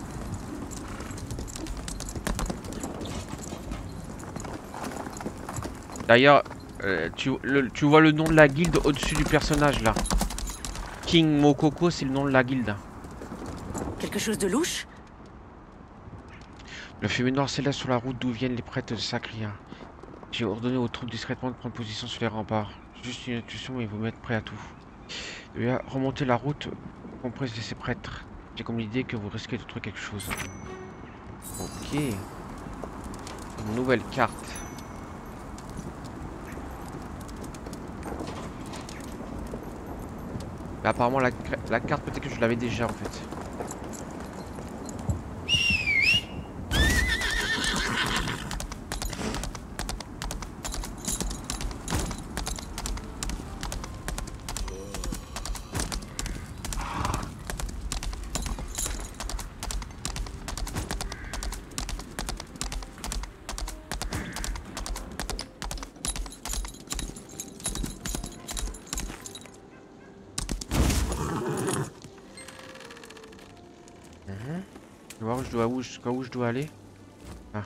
D'ailleurs, tu vois le nom de la guilde au-dessus du personnage là. King Mokoko, c'est le nom de la guilde. Quelque chose de louche? Le fumée noir s'élève sur la route d'où viennent les prêtres de Sacria. J'ai ordonné aux troupes discrètement de prendre position sur les remparts. Juste une intuition et vous mettre prêt à tout. Remonter la route comprise de ces prêtres. J'ai comme l'idée que vous risquez de trouver quelque chose. Ok. Une nouvelle carte. Mais apparemment la carte peut-être que je l'avais déjà en fait. Je vais voir où je dois aller. Ah.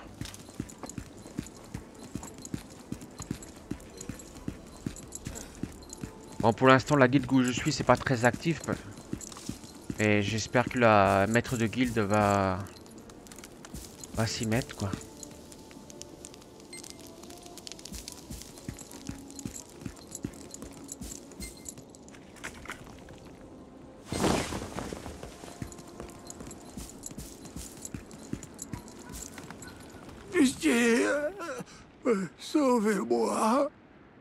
Bon, pour l'instant, la guilde où je suis, c'est pas très actif. Et j'espère que la maître de guilde va s'y mettre, quoi. Pitié, sauvez-moi.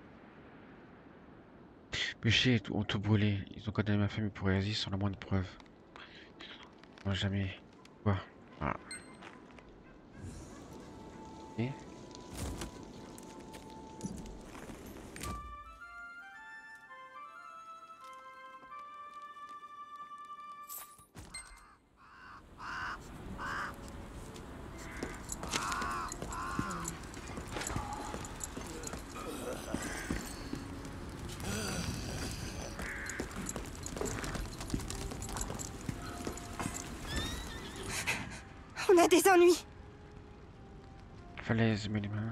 Péché, on te brûlé. Ils ont condamné ma famille pour hérésie sans la moindre preuve. Moi jamais. Quoi? Voilà. Et On a des ennuis. falaise, mais les mains.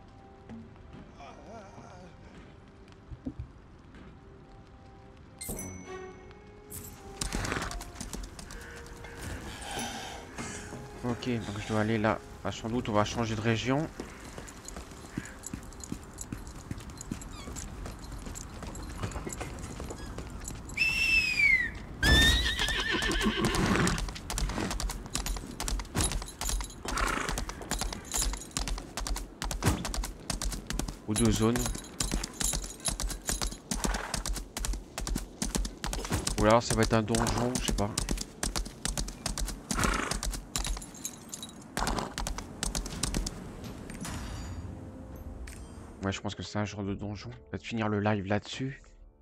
Ok, donc je dois aller là. Bah, sans doute, on va changer de région. Ou deux zones. Ou alors ça va être un donjon, je sais pas. Ouais, je pense que c'est un genre de donjon. Peut-être finir le live là-dessus.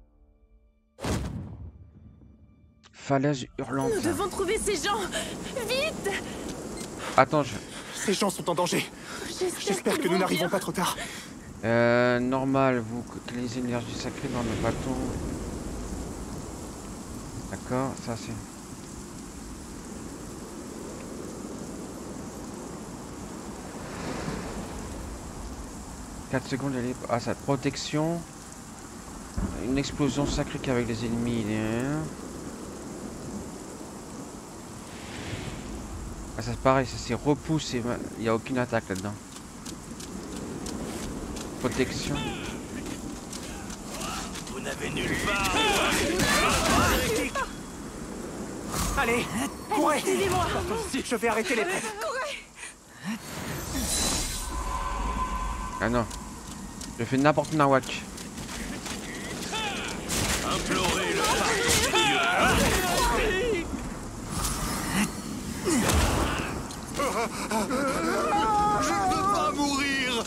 Falaise hurlante. Nous devons trouver ces gens. Vite! Attends, Ces gens sont en danger. J'espère que nous n'arrivons pas trop tard. Normal, vous utilisez l'énergie sacrée dans le bâton. D'accord, ça c'est... secondes, elle est... Ah, ça, protection. Une explosion sacrée qu'avec les ennemis. Ah, ça c'est pareil, ça c'est repousse et il n'y a aucune attaque là-dedans. Protection. Vous n'avez nulle part. Allez, courez. Je vais arrêter les prêtres. Ah non. Je fais n'importe nawak. Implorez le pardon des dieux. Je ne veux pas mourir.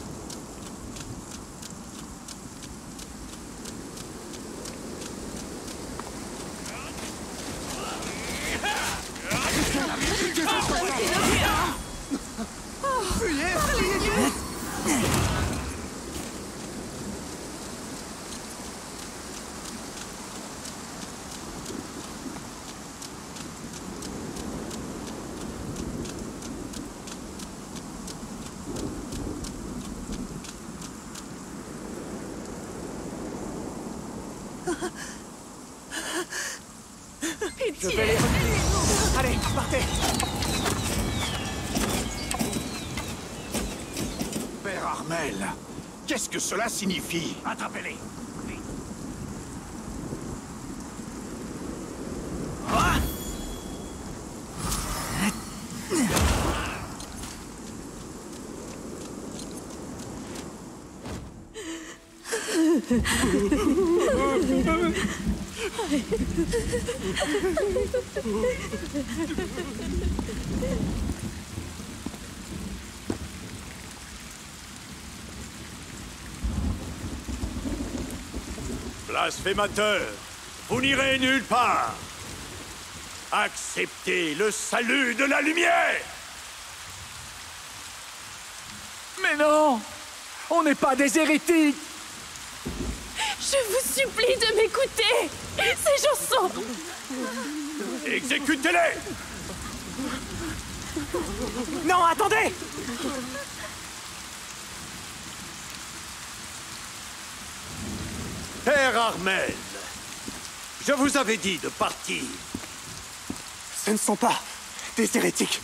Je vais les retenir. Allez, partez. Père Armel, qu'est-ce que cela signifie? Attrapez-les. Blasphémateur, vous n'irez nulle part. Acceptez le salut de la lumière. Mais non! On n'est pas des hérétiques! Je vous supplie de m'écouter! Ces chansons! Exécutez-les! Non, attendez! Père Armel, je vous avais dit de partir. Ce ne sont pas des hérétiques.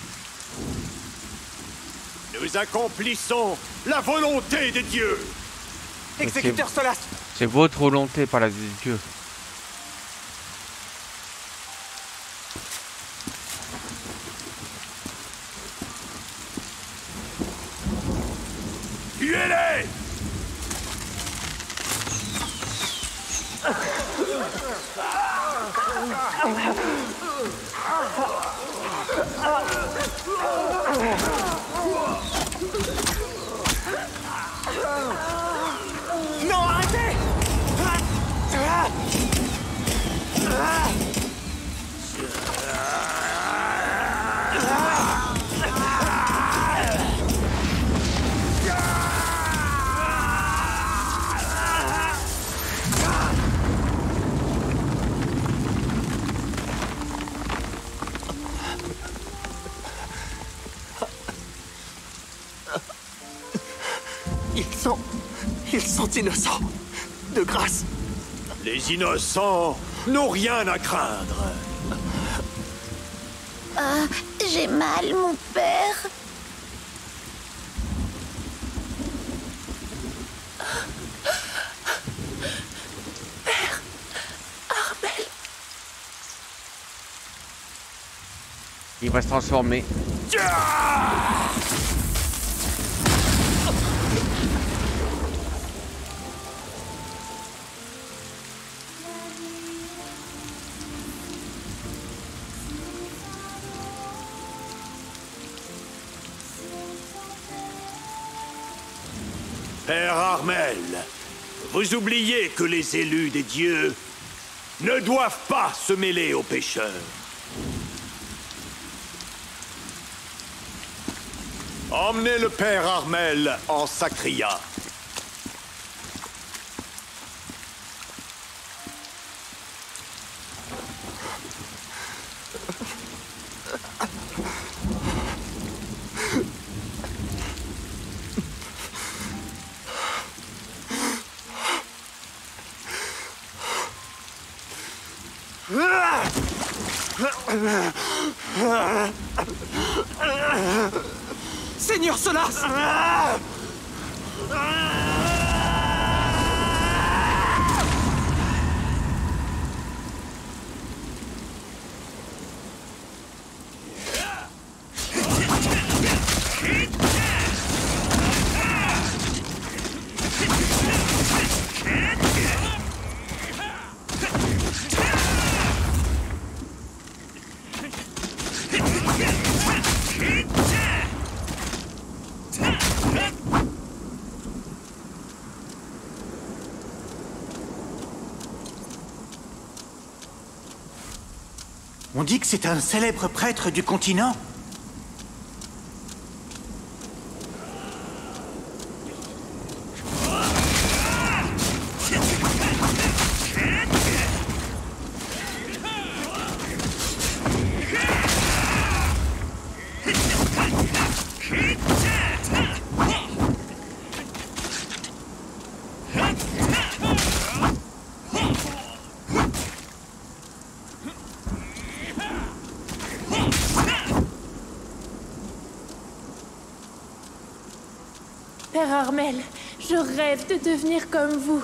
Nous accomplissons la volonté des dieux. Exécuteur Solas. C'est votre volonté, pas la de Dieu. Tuez-les! Non, arrêtez! Ils sont innocents. De grâce. Les innocents n'ont rien à craindre. Ah, j'ai mal, mon père. Père Armel. Il va se transformer. Père Armel, vous oubliez que les élus des dieux ne doivent pas se mêler aux pécheurs. Emmenez le Père Armel en Sacria. Seigneur Solas! On dit que c'est un célèbre prêtre du continent. Père Armel, je rêve de devenir comme vous.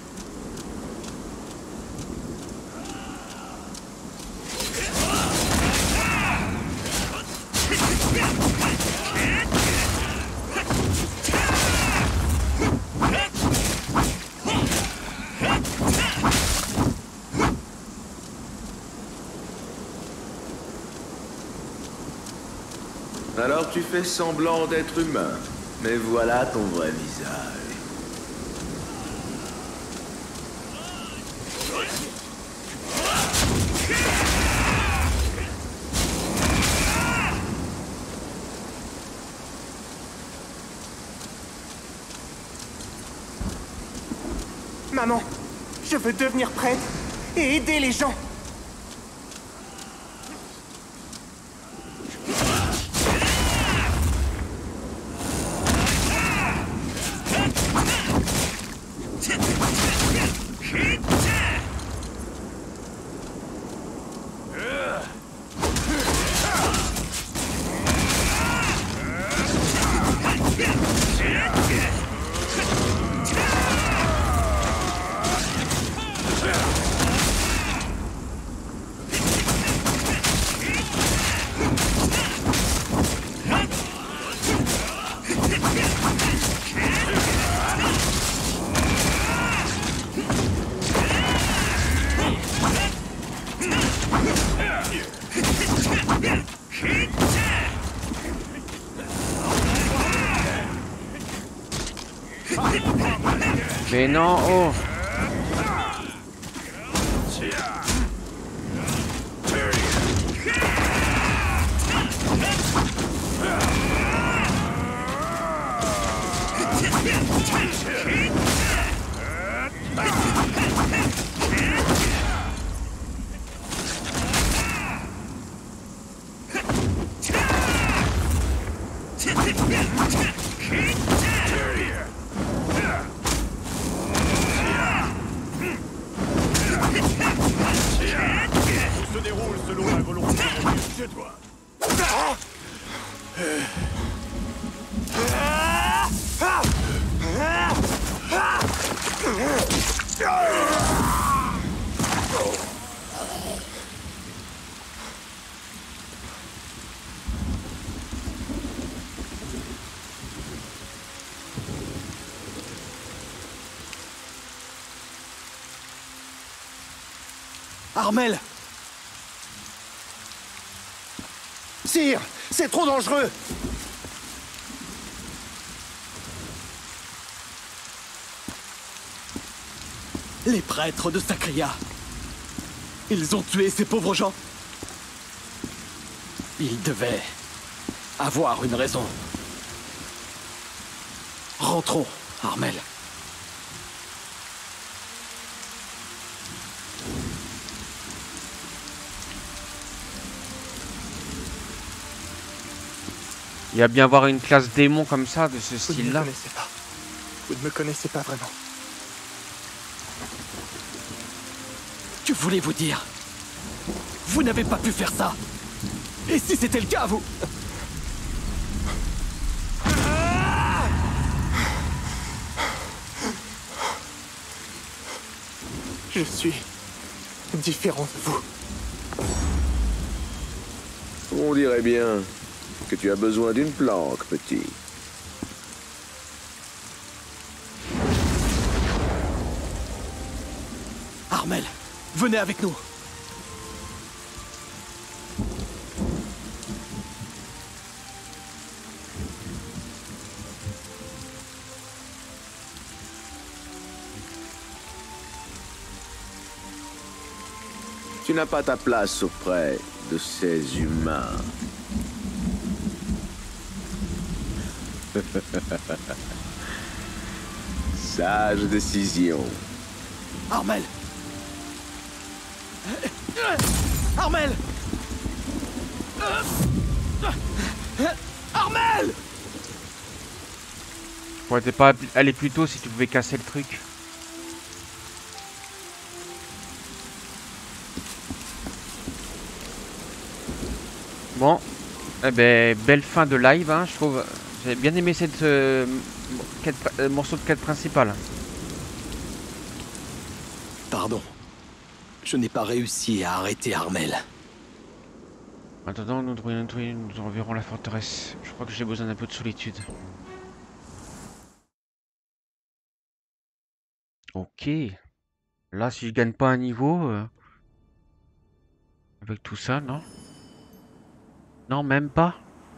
Alors tu fais semblant d'être humain. Mais voilà ton vrai visage. Maman, je veux devenir prêtre et aider les gens. Mais non, oh! Tout se déroule selon la volonté de mon Dieu. Je dois. Armel! Sire, c'est trop dangereux! Les prêtres de Sacria. Ils ont tué ces pauvres gens. Ils devaient avoir une raison. Rentrons, Armel. Il y a bien avoir une classe démon comme ça, de ce style-là. Vous ne me connaissez pas. Vous ne me connaissez pas vraiment. Que voulez-vous dire? Vous n'avez pas pu faire ça. Et si c'était le cas, vous... Je suis différent de vous. On dirait bien que tu as besoin d'une planque, petit. Armel, venez avec nous. Tu n'as pas ta place auprès de ces humains. Sage décision. Armel! Armel! Armel! Ouais, t'es pas allé plus tôt si tu pouvais casser le truc. Bon, eh ben, belle fin de live, hein, je trouve. J'ai bien aimé cette morceau de quête principale. Pardon. Je n'ai pas réussi à arrêter Armel. En attendant, nous reverrons la forteresse. Je crois que j'ai besoin d'un peu de solitude. Ok. Là, si je gagne pas un niveau... avec tout ça, non? Non, même pas.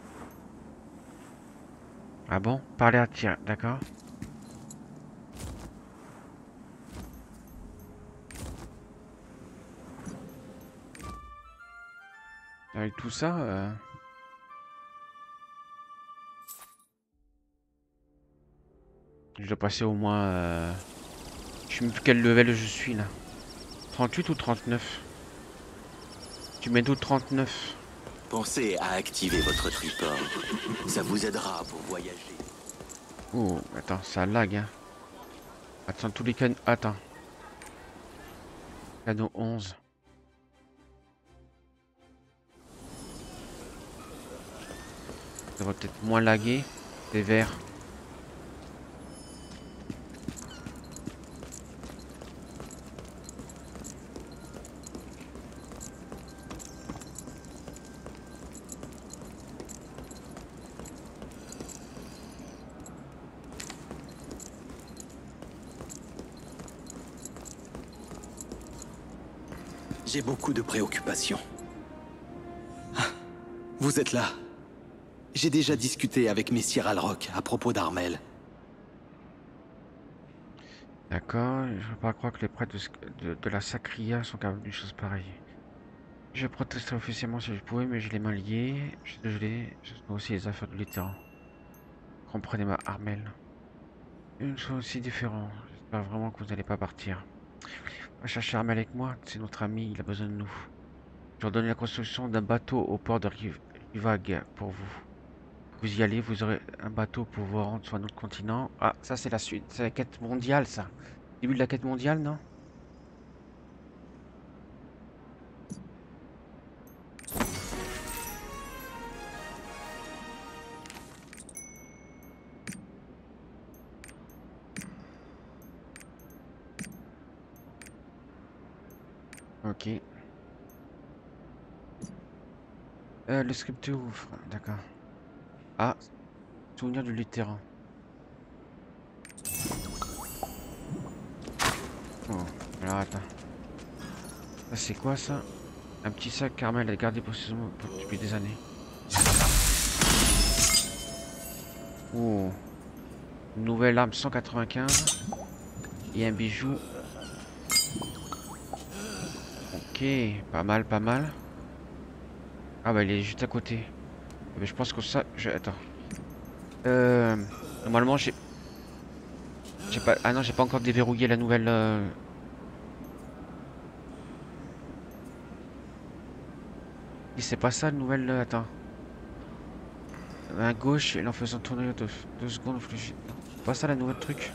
Ah bon? Parler à tir, d'accord. Avec tout ça, je dois passer au moins... Je sais même plus quel level je suis là. 38 ou 39? Tu mets d'où 39? Pensez à activer votre triport. Ça vous aidera pour voyager. Oh, attends, ça lag, hein. Attends, tous les canons... Attends. Cadeau 11. Ça va peut-être moins laguer. Des verts. J'ai beaucoup de préoccupations. Ah, vous êtes là. J'ai déjà discuté avec Messire Alrock à propos d'Armel. D'accord, je ne veux pas croire que les prêtres de la Sacria sont capables d'une chose pareille. Je protesterai officiellement si je pouvais, mais j'ai les mains liées. Je suis désolé, je dois aussi les affaires de l'étang. Comprenez-moi, Armel. Une chose aussi différente. J'espère vraiment que vous n'allez pas partir. Va chercher Armel avec moi, c'est notre ami, il a besoin de nous. Je leur donne la construction d'un bateau au port de Rivag pour vous. Vous y allez, vous aurez un bateau pour vous rendre sur un autre continent. Ah, ça c'est la suite, c'est la quête mondiale ça. Début de la quête mondiale, non? Ok. Le script ouvre, d'accord. Ah, souvenir du Lutheran. Oh, alors attends. Ça c'est quoi ça? Un petit sac Carmel a gardé précisément depuis des années. Oh. Une nouvelle arme 195. Et un bijou. Ok, pas mal, pas mal. Ah bah il est juste à côté. Mais je pense que ça... Attends. Normalement j'ai pas... Ah non, j'ai pas encore déverrouillé la nouvelle... C'est pas ça, la nouvelle... Attends. À gauche, et en faisant tourner 2 secondes... C'est pas ça, la nouvelle truc.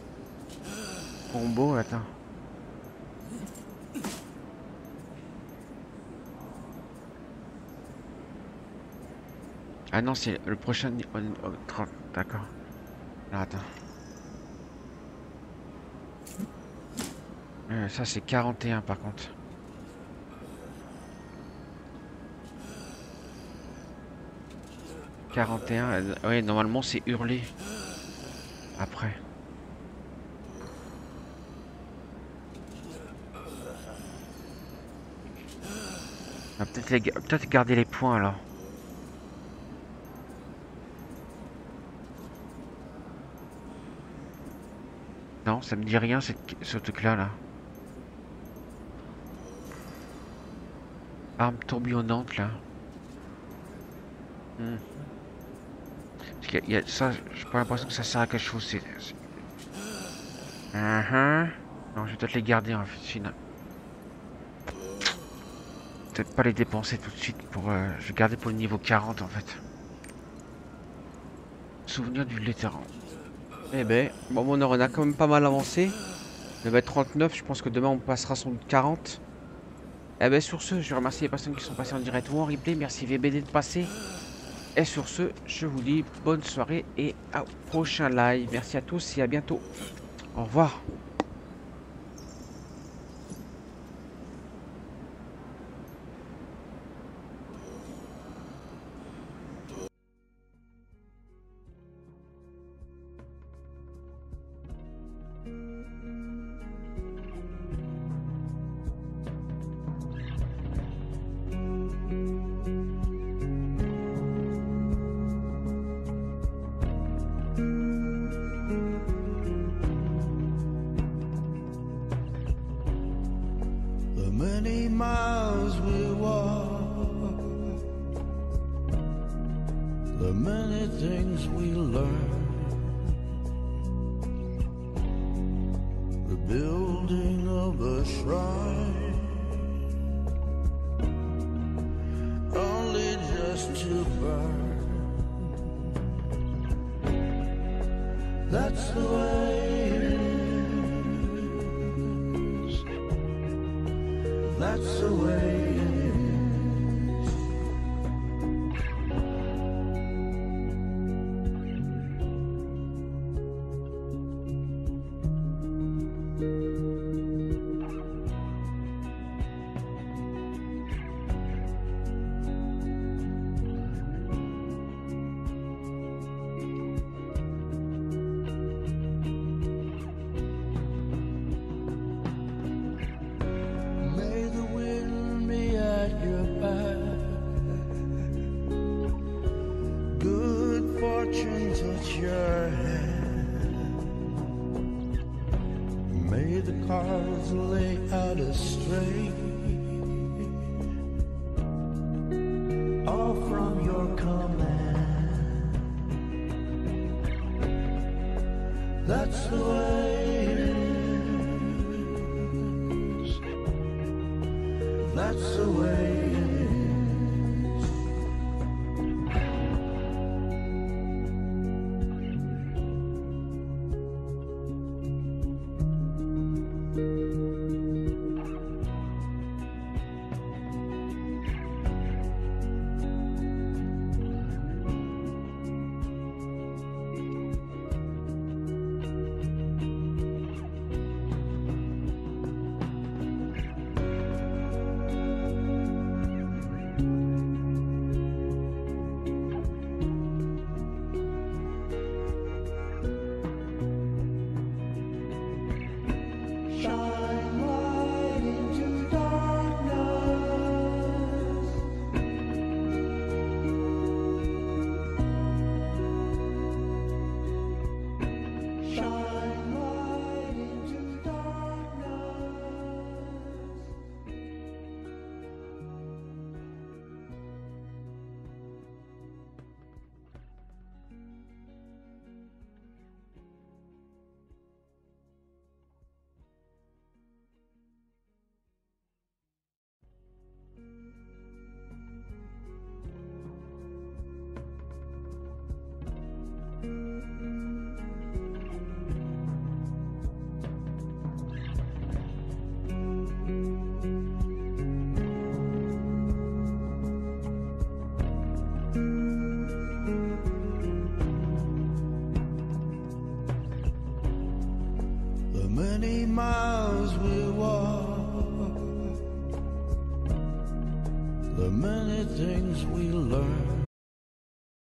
Combo, attends. Ah non, c'est le prochain... 30, d'accord. Alors, attends. Ça, c'est 41, par contre. Ouais, normalement, c'est hurler. Après. On va peut-être garder les points, alors. Non, ça me dit rien, ce truc-là, là. Arme tourbillonnante, là. Parce qu'il y a ça, j'ai pas l'impression que ça sert à quelque chose. Non, je vais peut-être les garder, en fait. Peut-être pas les dépenser tout de suite pour... je vais garder pour le niveau 40, en fait. Souvenir du vétéran. Eh ben, bon, on a quand même pas mal avancé. On va être 39, je pense que demain on passera son 40. Eh ben, sur ce, je remercie les personnes qui sont passées en direct ou en replay. Merci VBD de passer. Et sur ce, je vous dis bonne soirée et au prochain live. Merci à tous et à bientôt. Au revoir. Many miles we walk, the many things we learn, the building of a shrine, only just to burn. That's the way it is. That's the way it is. Touch your hand. May the cards lay out astray, all from your command. That's the way it is. That's the way it is. many miles we walk, the many things we learn.